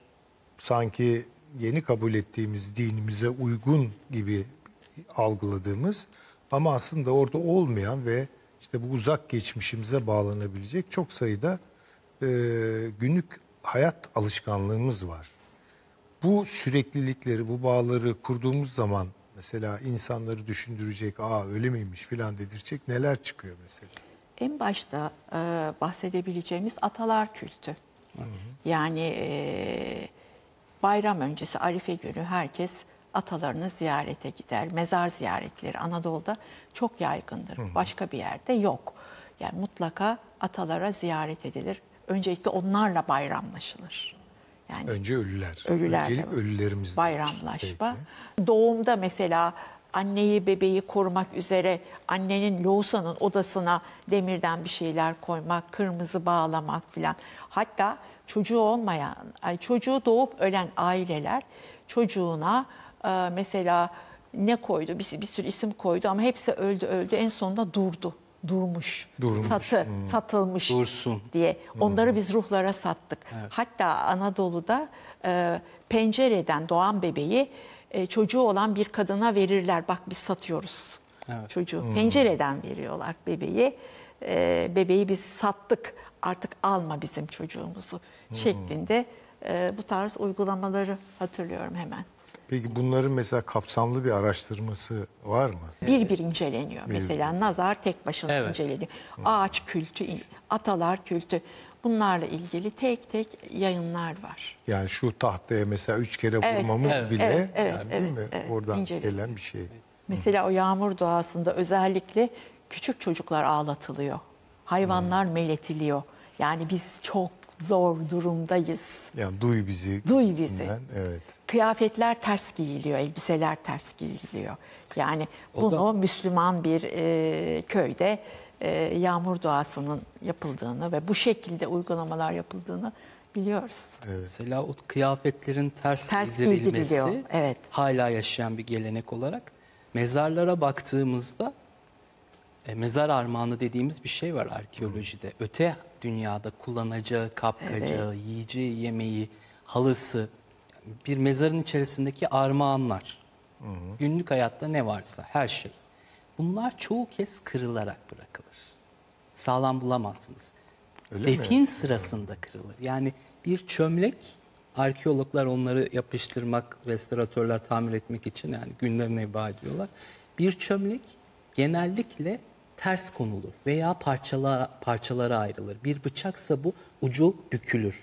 A: sanki yeni kabul ettiğimiz dinimize uygun gibi algıladığımız ama aslında orada olmayan ve işte bu uzak geçmişimize bağlanabilecek çok sayıda e, günlük hayat alışkanlığımız var. Bu süreklilikleri, bu bağları kurduğumuz zaman mesela insanları düşündürecek, aa öyle miymiş filan dedirtecek neler çıkıyor mesela?
C: En başta e, bahsedebileceğimiz atalar kültü. Hı hı. Yani e, bayram öncesi Arife günü herkes atalarını ziyarete gider. Mezar ziyaretleri Anadolu'da çok yaygındır. Hı hı. Başka bir yerde yok. Yani mutlaka atalara ziyaret edilir. Öncelikle onlarla bayramlaşılır. Yani
A: önce ölüler.
C: Ölüler
A: Öncelik ölülerimizle
C: bayramlaşma. Peki. Doğumda mesela anneyi bebeği korumak üzere annenin lohusanın odasına demirden bir şeyler koymak, kırmızı bağlamak filan. Hatta çocuğu olmayan, çocuğu doğup ölen aileler çocuğuna e, mesela ne koydu? Bir, bir sürü isim koydu ama hepsi öldü öldü. En sonunda durdu. Durmuş.
A: Durmuş.
C: Satı,
A: hmm.
C: satılmış
B: Dursun
C: diye. Onları hmm. biz ruhlara sattık.
B: Evet.
C: Hatta Anadolu'da e, pencereden doğan bebeği e, çocuğu olan bir kadına verirler. Bak biz satıyoruz evet. çocuğu. Hmm. Pencereden veriyorlar bebeği. E, bebeği biz sattık. Artık alma bizim çocuğumuzu hmm. şeklinde e, bu tarz uygulamaları hatırlıyorum hemen.
A: Peki bunların mesela kapsamlı bir araştırması var mı?
C: Bir bir inceleniyor. Bir mesela bir. Nazar tek başına evet. inceleniyor. Ağaç kültü, atalar kültü. Bunlarla ilgili tek tek yayınlar var.
A: Yani şu tahtaya mesela üç kere
C: evet,
A: vurmamız
C: evet,
A: bile
C: evet, evet,
A: yani
C: evet,
A: değil mi?
C: Evet,
A: Oradan
C: inceledim.
A: gelen bir şey.
C: Mesela o yağmur duasında özellikle küçük çocuklar ağlatılıyor. Hayvanlar hmm. meletiliyor. Yani biz çok zor durumdayız.
A: Yani duy bizi.
C: Duy bizi.
A: Evet.
C: Kıyafetler ters giyiliyor, elbiseler ters giyiliyor. Yani bunu da... Müslüman bir e, köyde e, yağmur duasının yapıldığını ve bu şekilde uygulamalar yapıldığını biliyoruz.
B: Evet. Mesela o kıyafetlerin ters,
C: ters
B: giydirilmesi
C: evet.
B: hala yaşayan bir gelenek olarak mezarlara baktığımızda e, mezar armağanı dediğimiz bir şey var arkeolojide. Hmm. Öte dünyada kullanacağı kapkacağı, evet. yiyeceği yemeği, halısı, yani bir mezarın içerisindeki armağanlar. Hı hı. Günlük hayatta ne varsa her şey. Bunlar çoğu kez kırılarak bırakılır. Sağlam bulamazsınız. Öyle Defin mi? sırasında kırılır. Yani bir çömlek, arkeologlar onları yapıştırmak, restoratörler tamir etmek için yani günlerine heba ediyorlar. Bir çömlek genellikle ters konulur veya parçalara, parçalara ayrılır. Bir bıçaksa bu ucu bükülür.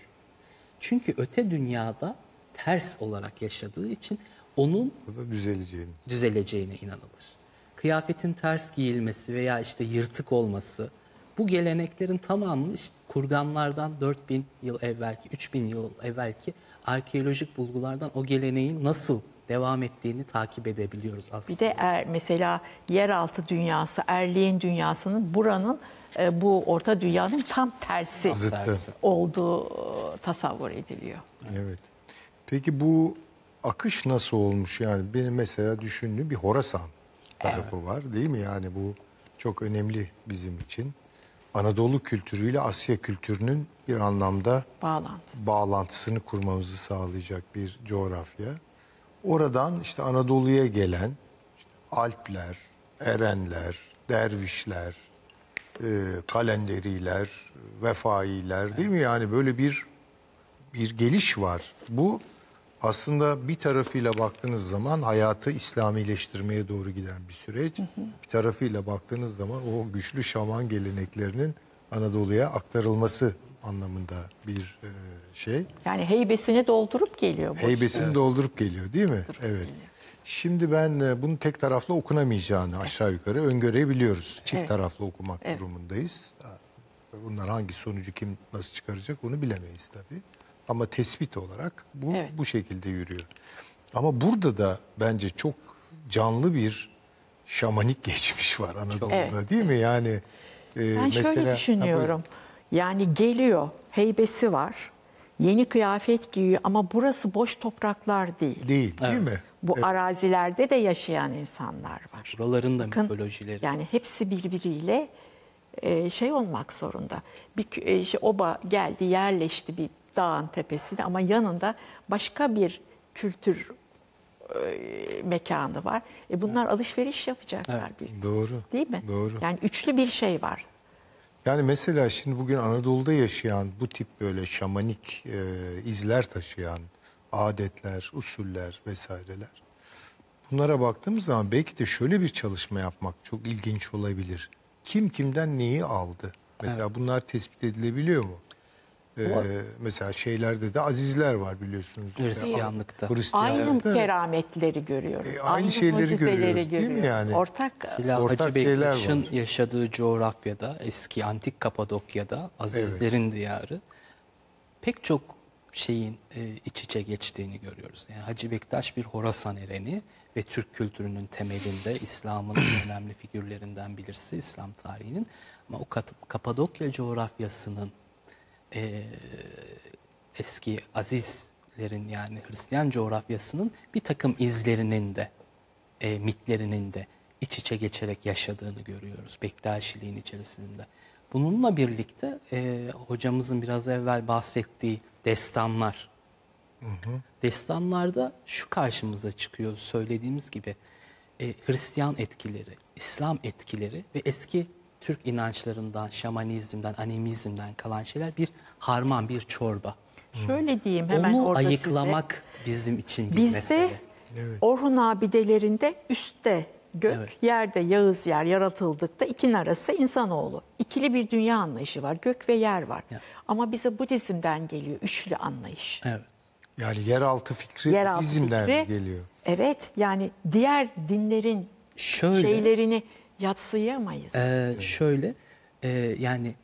B: Çünkü öte dünyada ters olarak yaşadığı için onun
A: burada düzeleceğini.
B: düzeleceğine inanılır. Kıyafetin ters giyilmesi veya işte yırtık olması bu geleneklerin tamamını işte kurganlardan dört bin yıl evvelki, üç bin yıl evvelki arkeolojik bulgulardan o geleneğin nasıl devam ettiğini takip edebiliyoruz aslında.
C: Bir de er, mesela yeraltı dünyası, erliğin dünyasının buranın e, bu orta dünyanın tam tersi
A: Zıttı.
C: olduğu e, tasavvur ediliyor.
A: Evet. Peki bu akış nasıl olmuş? Yani benim mesela düşündüğüm bir Horasan tarafı evet. var değil mi? Yani bu çok önemli bizim için. Anadolu kültürüyle Asya kültürünün bir anlamda
C: Bağlantı.
A: bağlantısını kurmamızı sağlayacak bir coğrafya. Oradan işte Anadolu'ya gelen işte Alpler, Erenler, Dervişler, e, Kalenderiler, Vefailer değil mi? Yani böyle bir bir geliş var. Bu aslında bir tarafıyla baktığınız zaman hayatı İslamileştirmeye doğru giden bir süreç. Hı hı. Bir tarafıyla baktığınız zaman o güçlü şaman geleneklerinin Anadolu'ya aktarılması anlamında bir e, şey.
C: Yani heybesini doldurup geliyor.
A: Heybesini evet. doldurup geliyor değil mi?
C: Doldurup
A: evet.
C: Geliyor.
A: Şimdi ben e, bunu tek taraflı okunamayacağını evet. aşağı yukarı öngörebiliyoruz. Çift evet. taraflı okumak evet. durumundayız. Bunlar hangi sonucu kim nasıl çıkaracak onu bilemeyiz tabii. Ama tespit olarak bu evet. bu şekilde yürüyor. Ama burada da bence çok canlı bir şamanik geçmiş var Anadolu'da evet. değil mi? Yani e,
C: ben
A: mesela
C: şöyle düşünüyorum. Yani geliyor, heybesi var. Yeni kıyafet giyiyor ama burası boş topraklar değil.
A: Değil, değil mi?
C: Bu arazilerde de yaşayan insanlar var.
B: Buraların da
C: Bakın,
B: mitolojileri.
C: yani hepsi birbiriyle e, şey olmak zorunda. Bir kö- e, şey, oba geldi, yerleşti bir dağın tepesine ama yanında başka bir kültür e, mekanı var. E bunlar alışveriş yapacaklar. bir-
A: Doğru.
C: Değil mi?
A: Doğru.
C: Yani üçlü bir şey var.
A: Yani mesela şimdi bugün Anadolu'da yaşayan bu tip böyle şamanik e, izler taşıyan adetler, usuller vesaireler. Bunlara baktığımız zaman belki de şöyle bir çalışma yapmak çok ilginç olabilir. Kim kimden neyi aldı? Mesela bunlar tespit edilebiliyor mu? Ee, mesela şeylerde de azizler var biliyorsunuz.
B: Hristiyanlıkta.
C: Aynı
A: Hristiyanlıkta
C: kerametleri görüyoruz.
A: E, aynı şeyleri
C: mucizeleri
A: görüyoruz, değil mi yani?
C: Ortak
B: Mesela
A: Ortak
B: Hacı
A: şeyler
B: Bektaş'ın
A: var.
B: yaşadığı coğrafyada, eski antik Kapadokya'da, Azizlerin diyarı pek çok şeyin e, iç içe geçtiğini görüyoruz. Yani Hacı Bektaş bir Horasan ereni ve Türk kültürünün temelinde İslam'ın en önemli figürlerinden birisi İslam tarihinin. Ama o Kat- Kapadokya coğrafyasının e, eski Azizlerin yani Hristiyan coğrafyasının bir takım izlerinin de e, mitlerinin de iç içe geçerek yaşadığını görüyoruz Bektaşiliğin içerisinde. Bununla birlikte e, hocamızın biraz evvel bahsettiği destanlar. Destanlarda şu karşımıza çıkıyor söylediğimiz gibi e, Hristiyan etkileri, İslam etkileri ve eski Türk inançlarından, şamanizmden, animizmden kalan şeyler bir harman, bir çorba.
C: şöyle diyeyim hemen
B: Onu
C: orada
B: ayıklamak bizim için bir
C: size. Bizde
B: mesele.
C: Orhun abidelerinde üstte gök,
B: Evet.
C: yerde Yağız yer yaratıldıkta ikin arası insanoğlu. İkili bir dünya anlayışı var. Gök ve yer var.
B: Ya.
C: Ama bize Budizm'den geliyor üçlü anlayış.
B: Evet.
A: Yani yeraltı fikri
C: Yeraltı
A: bizimden
C: fikri,
A: geliyor.
C: Evet, yani diğer dinlerin
B: Şöyle,
C: şeylerini yadsıyamayız.
B: e, şöyle e, yani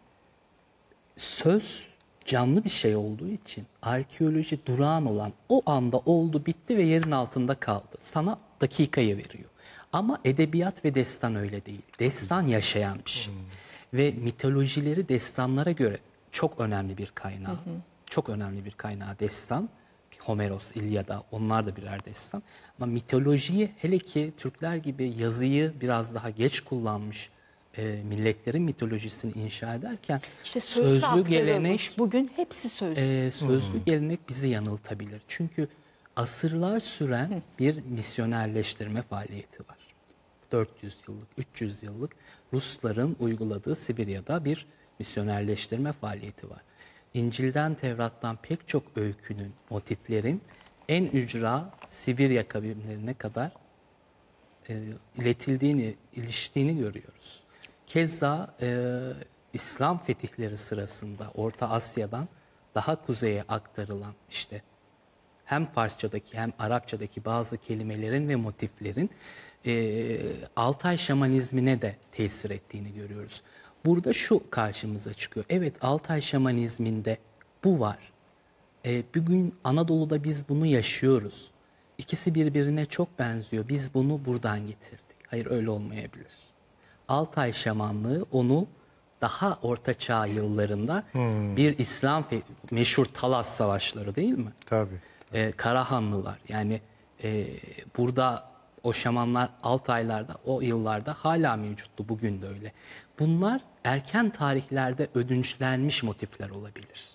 B: söz canlı bir şey olduğu için arkeoloji durağan olan o anda oldu bitti ve yerin altında kaldı. Sana dakikayı veriyor. Ama edebiyat ve destan öyle değil. Destan yaşayan bir şey. Ve mitolojileri destanlara göre çok önemli bir kaynağı. Çok önemli bir kaynağı destan. Homeros, İlyada onlar da birer destan. Ama mitolojiyi hele ki Türkler gibi yazıyı biraz daha geç kullanmış e, milletlerin mitolojisini inşa ederken
C: İşte sözlü,
B: sözlü
C: aktarılmış.
B: gelenek
C: Bugün hepsi sözlü.
B: e, sözlü gelenek bizi yanıltabilir. Çünkü asırlar süren bir misyonerleştirme faaliyeti var. dört yüz yıllık, üç yüz yıllık Rusların uyguladığı Sibirya'da bir misyonerleştirme faaliyeti var. İncil'den, Tevrat'tan pek çok öykünün, motiflerin en ücra Sibirya kavimlerine kadar e, iletildiğini, iliştiğini görüyoruz. Keza e, İslam fetihleri sırasında Orta Asya'dan daha kuzeye aktarılan işte hem Farsçadaki hem Arapçadaki bazı kelimelerin ve motiflerin e, Altay şamanizmine de tesir ettiğini görüyoruz. Burada şu karşımıza çıkıyor. Evet, Altay şamanizminde bu var. E, bugün Anadolu'da biz bunu yaşıyoruz. İkisi birbirine çok benziyor. Biz bunu buradan getirdik. Hayır, öyle olmayabilir. Altay şamanlığı onu daha Orta Çağ yıllarında bir İslam fe- meşhur Talas Savaşları değil mi?
A: Tabii.
B: Ee, Karahanlılar yani e, burada o şamanlar Altaylarda o yıllarda hala mevcuttu, bugün de öyle. Bunlar erken tarihlerde ödünçlenmiş motifler olabilir.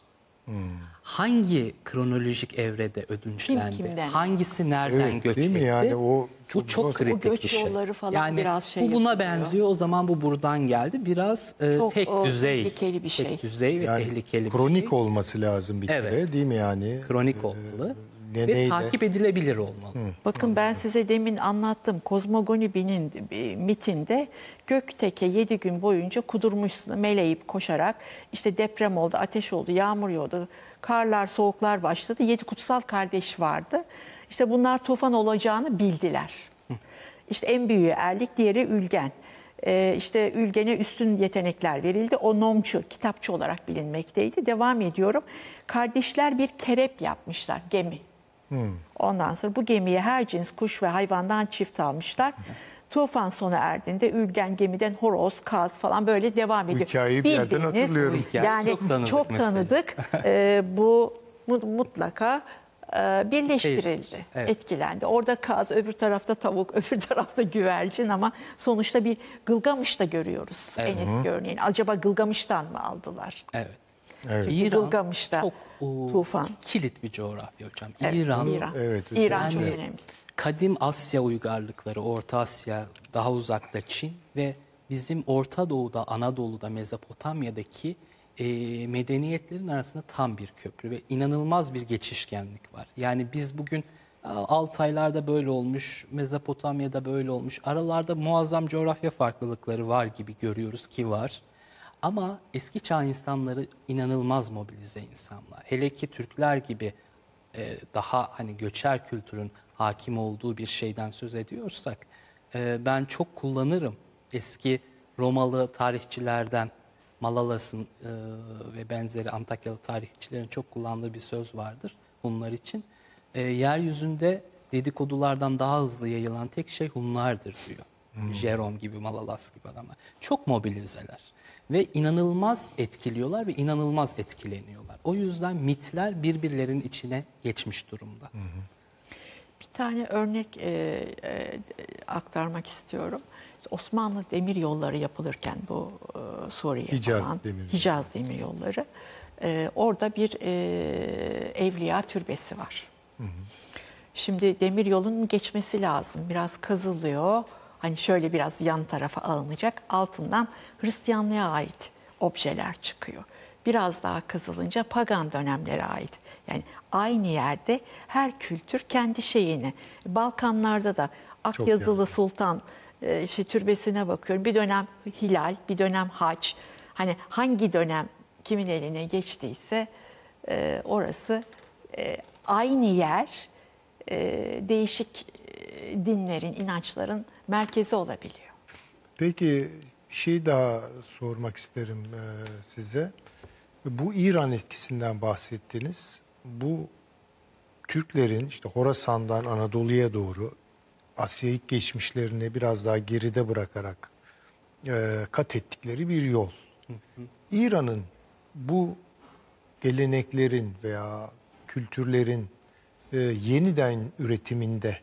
B: Hangi kronolojik evrede ödünçlendi?
C: Kim kimden?
B: Hangisi nereden
A: Evet,
B: göç
A: değil mi?
B: etti?
A: Yani o
B: bu
A: çok
B: çok
A: zor.
B: kritik
C: O göç
B: bir şey.
C: yolları falan
B: yani
C: biraz şey
B: bu buna
C: yapılıyor.
B: benziyor. O zaman bu buradan geldi. Biraz e,
C: Çok,
B: tek
C: o,
B: düzey,
C: tehlikeli bir şey.
B: tek düzey ve
A: Yani
B: tehlikeli bir
A: kronik
B: şey.
A: olması lazım bir kere,
B: Evet.
A: değil mi yani?
B: Kronik olmalı
A: ne-
B: ve
A: neyle?
B: takip edilebilir olmalı.
C: Bakın ben size demin anlattım. Kozmogonibi'nin e, mitinde Gökteke yedi gün boyunca kudurmuşsun, meleyip koşarak işte deprem oldu, ateş oldu, yağmur yağdı, karlar, soğuklar başladı. Yedi kutsal kardeş vardı. İşte bunlar tufan olacağını bildiler. İşte en büyüğü Erlik, diğeri Ülgen. Ee, işte Ülgen'e üstün yetenekler verildi. O Nomçu, kitapçı olarak bilinmekteydi. Devam ediyorum. Kardeşler bir kerep yapmışlar, gemi. Ondan sonra bu gemiye her cins kuş ve hayvandan çift almışlar. Tufan sona erdiğinde Ülgen gemiden horoz, kaz falan böyle devam ediyor.
A: hikayeyi bir yerden
C: Bildiğiniz,
A: hatırlıyorum.
B: Bu hikaye
C: Yani
B: çok tanıdık
C: çok
B: mesela.
C: tanıdık. Ee, bu mu- mutlaka e, birleştirildi,
B: Tesir, evet.
C: etkilendi. Orada kaz, öbür tarafta tavuk, öbür tarafta güvercin ama sonuçta bir Gılgamış da görüyoruz en eski örneğin. Acaba Gılgamış'tan mı aldılar?
B: Evet.
A: Evet.
B: İran
C: Gılgamış'ta
B: çok o,
C: tufan.
B: kilit bir coğrafya hocam.
C: Evet,
B: İran,
C: İran.
A: Evet,
C: İran çok
B: yani
C: önemli.
B: kadim Asya uygarlıkları, Orta Asya, daha uzakta Çin ve bizim Orta Doğu'da, Anadolu'da, Mezopotamya'daki e, medeniyetlerin arasında tam bir köprü ve inanılmaz bir geçişkenlik var. Yani biz bugün a, Altaylar'da böyle olmuş, Mezopotamya'da böyle olmuş, aralarda muazzam coğrafya farklılıkları var gibi görüyoruz ki var. Ama eski çağ insanları inanılmaz mobilize insanlar. Hele ki Türkler gibi e, daha hani göçer kültürün hakim olduğu bir şeyden söz ediyorsak e, ben çok kullanırım. Eski Romalı tarihçilerden Malalas'ın e, ve benzeri Antakyalı tarihçilerin çok kullandığı bir söz vardır Hunlar için. E, yeryüzünde dedikodulardan daha hızlı yayılan tek şey Hunlardır diyor. Jerome gibi, Malalas gibi adamlar. Çok mobilizeler ve inanılmaz etkiliyorlar ve inanılmaz etkileniyorlar. O yüzden mitler birbirlerinin içine geçmiş durumda.
C: Bir tane örnek e, e, aktarmak istiyorum. Osmanlı demir yolları yapılırken bu e, Suriye
A: Hicaz
C: falan,
A: demir
C: Hicaz demir yolları. E, orada bir e, evliya türbesi var. Şimdi demir yolunun geçmesi lazım. Biraz kazılıyor. Hani şöyle biraz yan tarafa alınacak. Altından Hristiyanlığa ait objeler çıkıyor. Biraz daha kazılınca pagan dönemlere ait. Yani aynı yerde her kültür kendi şeyini. Balkanlarda da Akyazılı
A: yani.
C: Sultan e, şey, türbesine bakıyorum. Bir dönem hilal, bir dönem haç. Hani hangi dönem kimin eline geçtiyse e, orası e, aynı yer e, değişik e, dinlerin, inançların merkezi olabiliyor.
A: Peki bir şey daha sormak isterim e, size. Bu İran etkisinden bahsettiniz. Bu Türklerin işte Horasan'dan Anadolu'ya doğru Asyaik geçmişlerini biraz daha geride bırakarak e, kat ettikleri bir yol. İran'ın bu geleneklerin veya kültürlerin e, yeniden üretiminde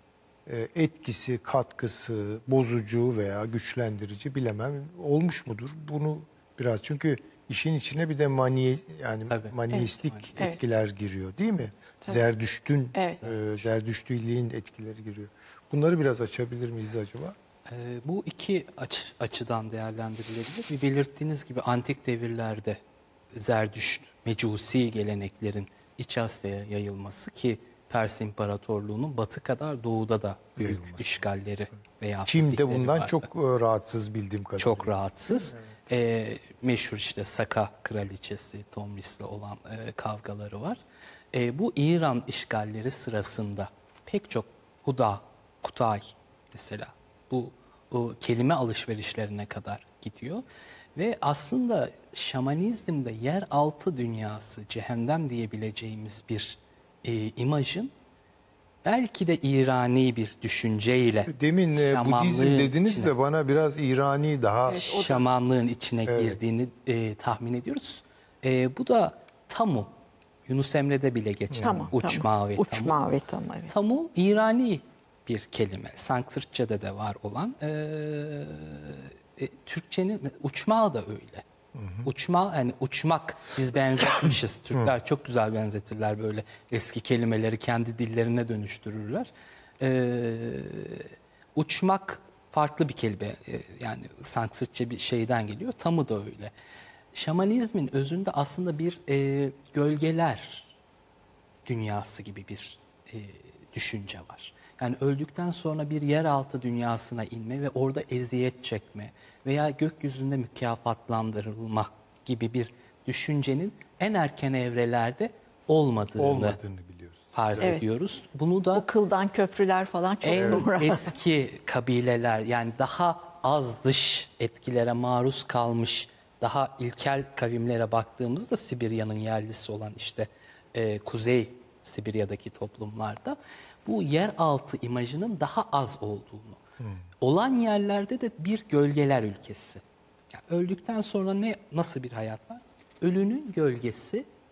A: e, etkisi, katkısı, bozucu veya güçlendirici bilemem olmuş mudur? Bunu biraz çünkü işin içine bir de mani yani
B: Tabii.
A: maniistik
C: Evet, evet.
A: etkiler giriyor değil mi? Zerdüşt'ün
C: Evet.
A: e, Zerdüştiliğin etkileri giriyor. Bunları biraz açabilir miyiz acaba?
B: Ee, bu iki aç, açıdan değerlendirilebilir. Bir belirttiğiniz gibi antik devirlerde Zerdüşt, Mecusi geleneklerin İç Asya'ya yayılması ki Pers İmparatorluğu'nun batı kadar doğuda da büyük
A: Yayılması.
B: işgalleri veya
A: Çin'de
B: fetihleri
A: bundan
B: vardı.
A: çok e, rahatsız bildiğim kadarıyla.
B: Çok rahatsız. Ee, meşhur işte Saka kraliçesi Tomris'le olan e, kavgaları var. E, bu İran işgalleri sırasında pek çok Huda, Kutay mesela bu o kelime alışverişlerine kadar gidiyor. Ve aslında şamanizmde yeraltı dünyası, cehennem diyebileceğimiz bir e, imajın belki de İrani bir düşünceyle
A: Demin e,
B: şamanlığın
A: Budizm dediniz
B: içine-
A: de bana biraz İrani daha
B: şamanlığın içine girdiğini e, tahmin ediyoruz. E, bu da tamu. Yunus Emre'de bile geçen
C: Tamam,
B: uçma
C: tamam.
B: ve tamu.
C: Uçma ve tamu, evet.
B: Tamu İrani bir kelime. Sanskritçe'de de var olan. E, e, Türkçenin uçmağı da öyle. Uçma yani uçmak biz benzetmişiz. Türkler çok güzel benzetirler böyle eski kelimeleri kendi dillerine dönüştürürler. Ee, uçmak farklı bir kelime Ee, yani Sanskritçe bir şeyden geliyor. Tamı da öyle. Şamanizmin özünde aslında bir e, gölgeler dünyası gibi bir e, düşünce var. Yani öldükten sonra bir yeraltı dünyasına inme ve orada eziyet çekme veya gökyüzünde mükafatlandırılma gibi bir düşüncenin en erken evrelerde olmadığını,
A: olmadığını biliyoruz.
B: farz
C: Evet.
B: ediyoruz. Bunu da
C: O kıldan köprüler falan çok
B: en
C: sonra.
B: eski kabileler yani daha az dış etkilere maruz kalmış daha ilkel kavimlere baktığımızda Sibirya'nın yerlisi olan işte e, Kuzey Sibirya'daki toplumlarda bu yeraltı imajının daha az olduğunu, olan yerlerde de bir gölgeler ülkesi. Yani öldükten sonra ne nasıl bir hayat var? Ölünün gölgesi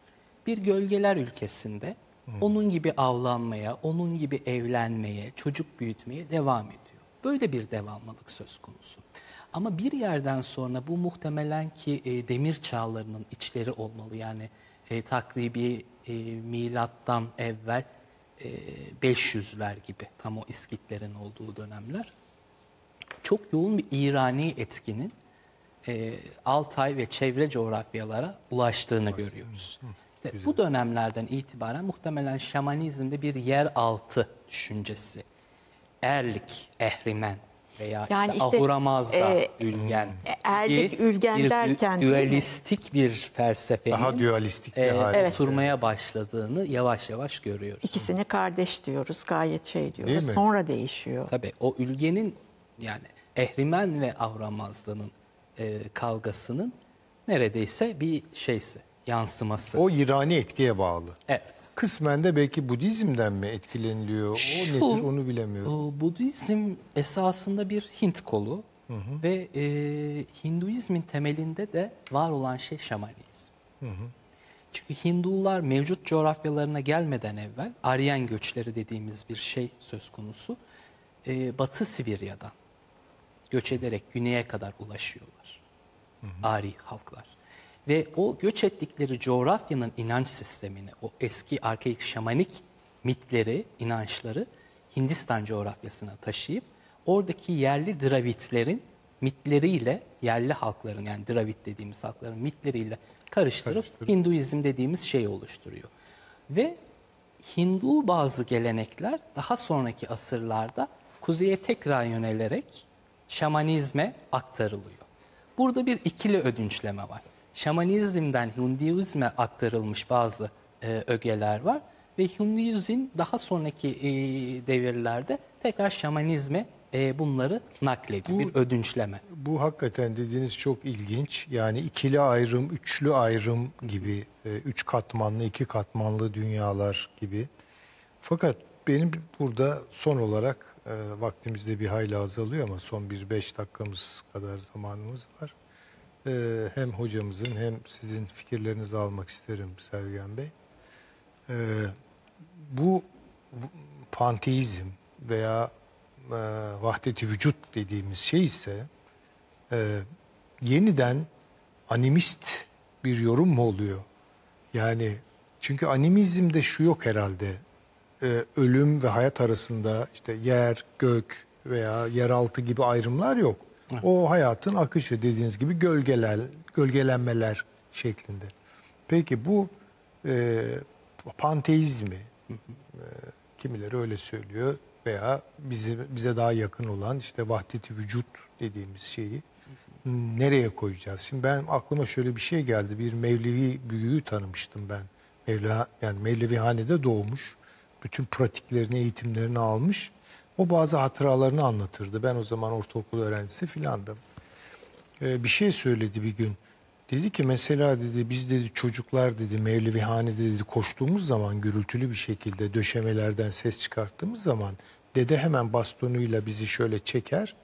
B: bir gölgeler ülkesinde onun gibi avlanmaya, onun gibi evlenmeye, çocuk büyütmeye devam ediyor. Böyle bir devamlılık söz konusu. Ama bir yerden sonra bu muhtemelen ki e, demir çağlarının içleri olmalı. Yani e, takribi e, milattan evvel e, beş yüzler gibi, tam o İskitlerin olduğu dönemler. Çok yoğun bir İrani etkinin e, Altay ve çevre coğrafyalara ulaştığını görüyoruz. İşte bu dönemlerden itibaren muhtemelen şamanizmde bir yeraltı düşüncesi, erlik, ehrimen veya
C: Yani
B: işte,
C: işte,
B: ahuramazda,
C: e,
B: ülgen,
C: erlik,
B: bir-
C: ülgen
B: bir dü-
C: derken değil mi?
B: dualistik bir felsefenin
A: Daha dualistik bir
B: e,
A: hale.
B: oturmaya başladığını yavaş yavaş görüyoruz.
C: İkisini kardeş diyoruz, gayet şey diyoruz.
A: Değil mi?
C: Sonra değişiyor.
B: Tabii o ülgenin, yani ehrimen ve ahuramazdanın e, kavgasının neredeyse bir şeysi, yansıması.
A: O İrani etkiye bağlı.
B: Evet.
A: Kısmen de belki Budizm'den mi etkileniliyor? O
B: Şu,
A: nedir onu bilemiyorum.
B: o Budizm esasında bir Hint kolu ve e, Hinduizmin temelinde de var olan şey şamanizm. Çünkü Hindular mevcut coğrafyalarına gelmeden evvel Aryan göçleri dediğimiz bir şey söz konusu. E, Batı Sibirya'dan göç ederek güneye kadar ulaşıyorlar. Ari halklar. Ve o göç ettikleri coğrafyanın inanç sistemini, o eski arkaik şamanik mitleri, inançları Hindistan coğrafyasına taşıyıp oradaki yerli Dravidlerin mitleriyle, yerli halkların, yani Dravid dediğimiz halkların mitleriyle karıştırıp,
A: Karıştırıp.
B: Hinduizm dediğimiz şeyi oluşturuyor. Ve Hindu bazı gelenekler daha sonraki asırlarda kuzeye tekrar yönelerek şamanizme aktarılıyor. Burada bir ikili ödünçleme var. Şamanizmden Hinduizme aktarılmış bazı e, ögeler var ve Hinduizm daha sonraki e, devirlerde tekrar şamanizme e, bunları naklediyor.
A: Bu-
B: Bir ödünçleme.
A: Bu hakikaten dediğiniz çok ilginç. Yani ikili ayrım, üçlü ayrım gibi, e, üç katmanlı, iki katmanlı dünyalar gibi. Fakat benim burada son olarak e, vaktimizde bir hayli azalıyor ama son bir beş dakikamız kadar zamanımız var. E, hem hocamızın hem sizin fikirlerinizi almak isterim Sergen Bey. E, bu panteizm veya e, vahdet-i vücut dediğimiz şey ise e, yeniden animist bir yorum mu oluyor? Yani çünkü animizmde şu yok herhalde. E, ölüm ve hayat arasında işte yer, gök veya yeraltı gibi ayrımlar yok. O hayatın akışı dediğiniz gibi gölgeler, gölgelenmeler şeklinde. Peki bu e, panteizmi e, kimileri öyle söylüyor veya bize, bize daha yakın olan işte vahdet-i vücut dediğimiz şeyi nereye koyacağız? Şimdi ben aklıma şöyle bir şey geldi. Bir Mevlevi büyüğü tanımıştım ben. Mevla, yani Mevlevihanede doğmuş. Bütün pratiklerini, eğitimlerini almış. O bazı hatıralarını anlatırdı. Ben o zaman ortaokul öğrencisi filandım. Ee, bir şey söyledi bir gün. Dedi ki mesela dedi biz dedi çocuklar dedi Mevlevihanede dedi koştuğumuz zaman gürültülü bir şekilde döşemelerden ses çıkarttığımız zaman dede hemen bastonuyla bizi şöyle çeker.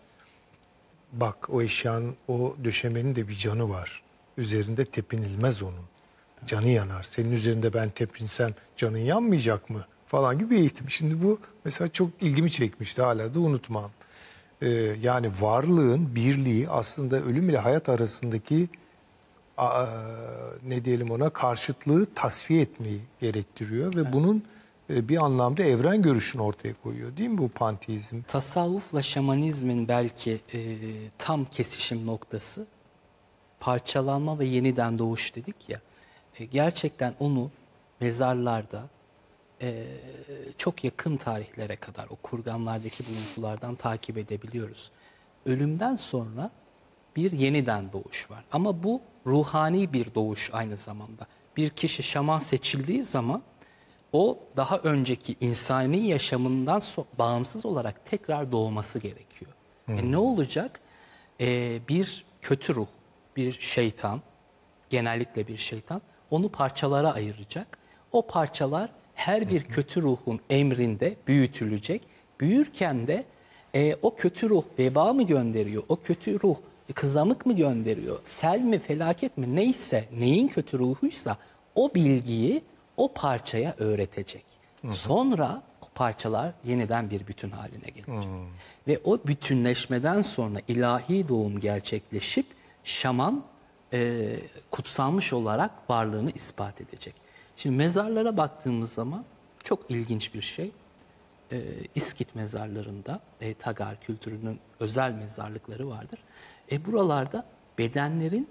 A: Bak o eşyanın, o döşemenin de bir canı var. Üzerinde tepinilmez onun. Canı yanar. Senin üzerinde ben tepinsem canın yanmayacak mı? Falan gibi bir eğitim. Şimdi bu mesela çok ilgimi çekmişti. Hala da unutmam. Ee, yani varlığın birliği aslında ölüm ile hayat arasındaki a, ne diyelim ona karşıtlığı tasfiye etmeyi gerektiriyor. Ve bunun e, bir anlamda evren görüşünü ortaya koyuyor. Değil mi bu panteizm?
B: Tasavvufla şamanizmin belki e, tam kesişim noktası parçalanma ve yeniden doğuş dedik ya. E, gerçekten onu mezarlarda e, çok yakın tarihlere kadar o kurganlardaki buluntulardan takip edebiliyoruz. Ölümden sonra bir yeniden doğuş var. Ama bu ruhani bir doğuş aynı zamanda. Bir kişi şaman seçildiği zaman o daha önceki insani yaşamından so- bağımsız olarak tekrar doğması gerekiyor. E ne olacak? E, bir kötü ruh, bir şeytan, genellikle bir şeytan onu parçalara ayıracak. O parçalar her bir kötü ruhun emrinde büyütülecek. Büyürken de e, o kötü ruh veba mı gönderiyor? O kötü ruh kızamık mı gönderiyor? Sel mi, felaket mi? Neyse, neyin kötü ruhuysa o bilgiyi o parçaya öğretecek. Sonra o parçalar yeniden bir bütün haline gelecek. Ve o bütünleşmeden sonra ilahi doğum gerçekleşip şaman e, kutsanmış olarak varlığını ispat edecek. Şimdi mezarlara baktığımız zaman çok ilginç bir şey. E, İskit mezarlarında e, Tagar kültürünün özel mezarlıkları vardır. E, buralarda bedenlerin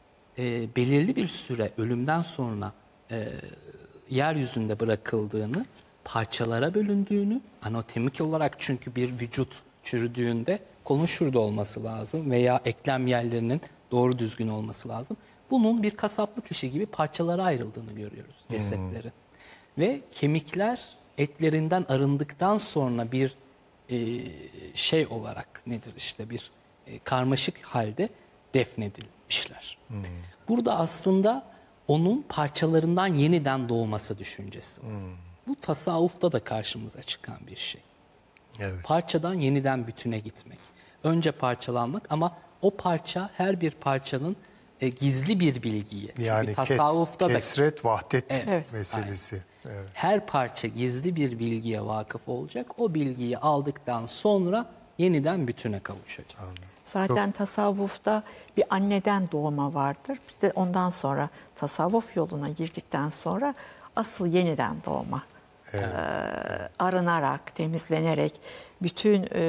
B: e, belirli bir süre ölümden sonra e, yeryüzünde bırakıldığını, parçalara bölündüğünü, anatomik olarak çünkü bir vücut çürüdüğünde kolun şurada olması lazım veya eklem yerlerinin doğru düzgün olması lazım. Bunun bir kasaplık işi gibi parçalara ayrıldığını görüyoruz cesetleri. Ve kemikler etlerinden arındıktan sonra bir e, şey olarak nedir işte bir e, karmaşık halde defnedilmişler. Hmm. Burada aslında onun parçalarından yeniden doğması düşüncesi var. Hmm. Bu tasavvufta da karşımıza çıkan bir şey.
A: Evet.
B: Parçadan yeniden bütüne gitmek. Önce parçalanmak ama o parça her bir parçanın e, gizli bir bilgiyi.
A: Yani
B: Çünkü tasavvufta
A: kes,
B: da
A: kesret, vahdet
B: Evet.
A: meselesi. Evet.
B: her parça gizli bir bilgiye vakıf olacak. O bilgiyi aldıktan sonra yeniden bütüne kavuşacak.
A: Anladım.
C: Zaten tasavvufta bir anneden doğma vardır. Bir de ondan sonra tasavvuf yoluna girdikten sonra asıl yeniden doğma.
A: Evet.
C: Ee, arınarak, temizlenerek bütün e,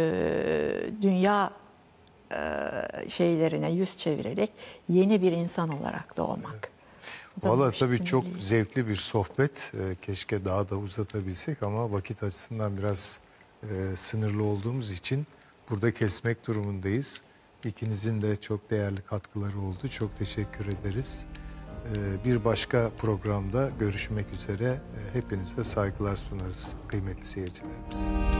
C: dünya e, şeylerine yüz çevirerek yeni bir insan olarak doğmak. Bu da
A: Valla
C: bir
A: tabii
C: şey
A: çok
C: değil.
A: zevkli bir sohbet. Ee, keşke daha da uzatabilsek ama vakit açısından biraz e, sınırlı olduğumuz için burada kesmek durumundayız. İkinizin de çok değerli katkıları oldu. Çok teşekkür ederiz. Ee, bir başka programda görüşmek üzere. Ee, hepinize saygılar sunarız kıymetli seyircilerimiz.